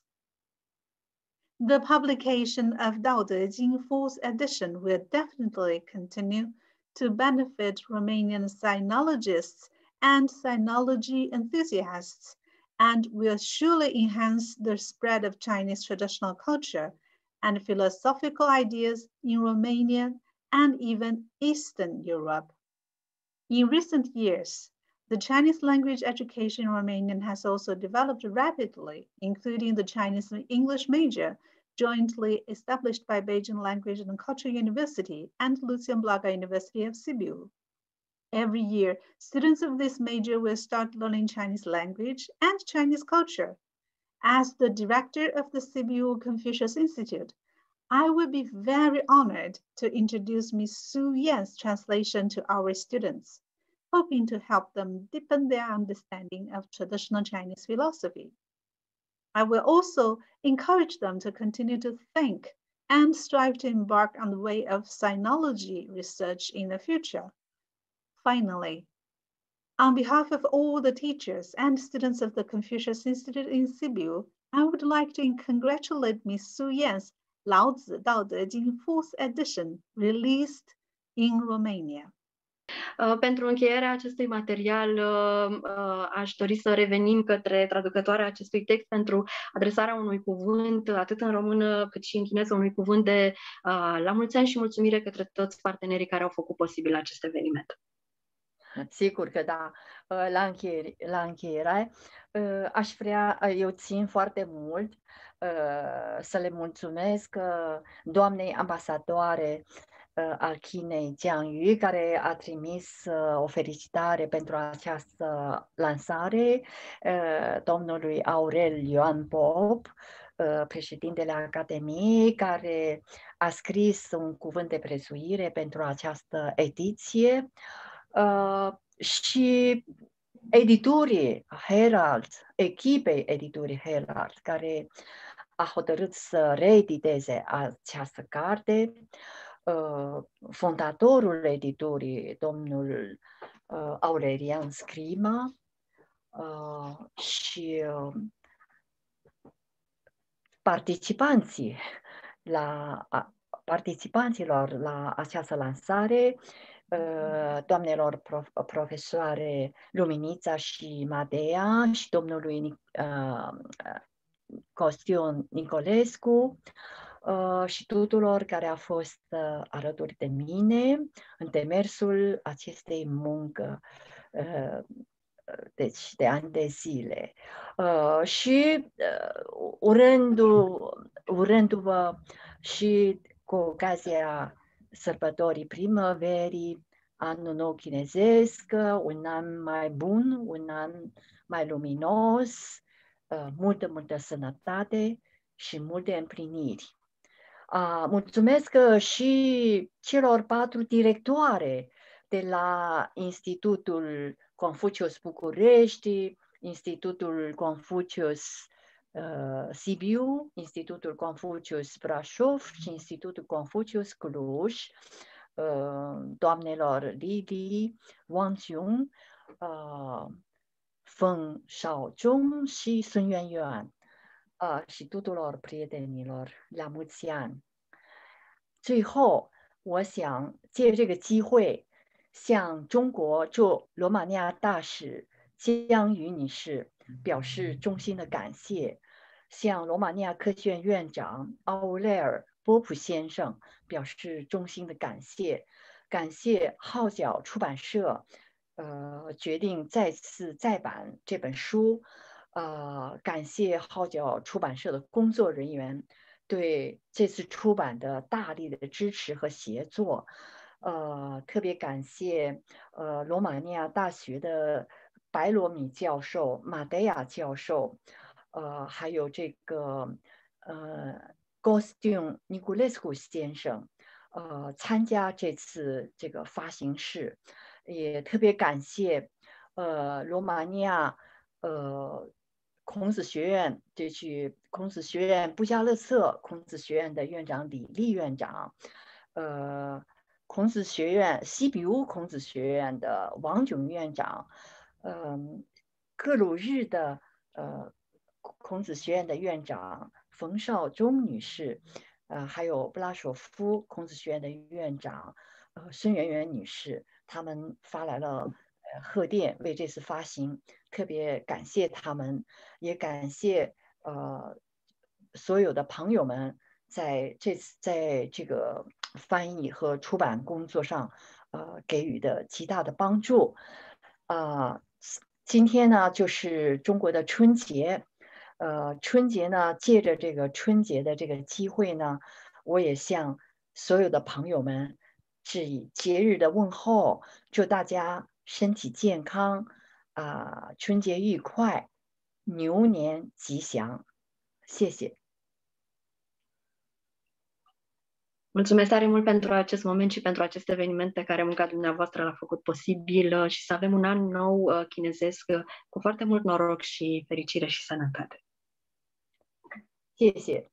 The publication of Dao De Jing fourth edition will definitely continue to benefit Romanian sinologists and sinology enthusiasts, and will surely enhance the spread of Chinese traditional culture and philosophical ideas in Romania and even Eastern Europe. In recent years, the Chinese language education in Romania has also developed rapidly, including the Chinese English major jointly established by Beijing Language and Culture University and Lucian Blaga University of Sibiu. Every year, students of this major will start learning Chinese language and Chinese culture. As the director of the Sibiu Confucius Institute, I would be very honored to introduce Miss Su Yan's translation to our students, hoping to help them deepen their understanding of traditional Chinese philosophy. I will also encourage them to continue to think and strive to embark on the way of sinology research in the future. Finally, on behalf of all the teachers and students of the Confucius Institute in Sibiu, I would like to congratulate Miss Su Yan's Laozi Dao De Jing fourth edition, released in Romania. Uh, pentru încheierea acestui material, uh, uh, aș dori să revenim către traducătoarea acestui text pentru adresarea unui cuvânt, atât în română cât și în chineză, unui cuvânt de uh, la mulți ani și mulțumire către toți partenerii care au făcut posibil acest eveniment. Sigur că da. La încheiere, la încheiere aș vrea, eu țin foarte mult să le mulțumesc doamnei ambasadoare al Chinei, Jiang Yu, care a trimis o felicitare pentru această lansare, domnului Aurel Ioan Pop, președintele Academiei, care a scris un cuvânt de prețuire pentru această ediție. uh, și editurii Herald, echipei editurii Herald, care a hotărât să reediteze această carte, uh, fondatorul editurii, domnul uh, Aurelian Scrima, uh, și uh, participanții la, a, participanților la această lansare, uh, doamnelor prof, profesoare Luminița și Madea și domnului uh, Costion Nicolescu, uh, și tuturor care au fost uh, alături de mine în demersul acestei muncă, uh, deci de ani de zile. Uh, și uh, urându, urându-vă și cu ocazia sărbătorii primăverii, anul nou chinezesc, un an mai bun, un an mai luminos, uh, multă, multă sănătate și multe împliniri. Uh, mulțumesc și celor patru directoare de la Institutul Confucius București, Institutul Confucius uh, Sibiu, Institutul Confucius Brașov și Institutul Confucius Cluj, uh, doamnelor Lili, Wang Xiong, uh, Feng Shaozhong și Sun Yuanyuan, uh, și tuturor prietenilor, la mulți ani. 最后，我想借这个机会，向中国驻罗马尼亚大使江瑜女士表示衷心的感谢，向罗马尼亚科学院院长奥雷尔·波普先生表示衷心的感谢，感谢号角出版社，呃，决定再次再版这本书，呃，感谢号角出版社的工作人员对这次出版的大力的支持和协作，呃，特别感谢呃罗马尼亚大学的白罗米教授、马德亚教授，呃，还有这个呃 Costin Niculescu 先生，呃，参加这次这个发行式，也特别感谢呃罗马尼亚呃。孔子学院，这去孔子学院布加勒策孔子学院的院长李立院长，呃，孔子学院西比乌孔子学院的王炯院长，嗯、呃，格鲁日的呃孔子学院的院长冯绍忠女士，呃，还有布拉索夫孔子学院的院长呃孙媛媛女士，他们发来了呃贺电为这次发行。特别感谢他们，也感谢呃所有的朋友们在这次在这个翻译和出版工作上呃给予的极大的帮助。啊、呃，今天呢就是中国的春节，呃，春节呢借着这个春节的这个机会呢，我也向所有的朋友们致以节日的问候，祝大家身体健康。啊，春节愉快，牛年吉祥，谢谢。 Mulțumesc tare mult pentru acest moment și pentru acest eveniment pe care munca dumneavoastră l-a făcut posibil și să avem un an nou chinezesc cu foarte mult noroc și fericire și sănătate. 谢谢。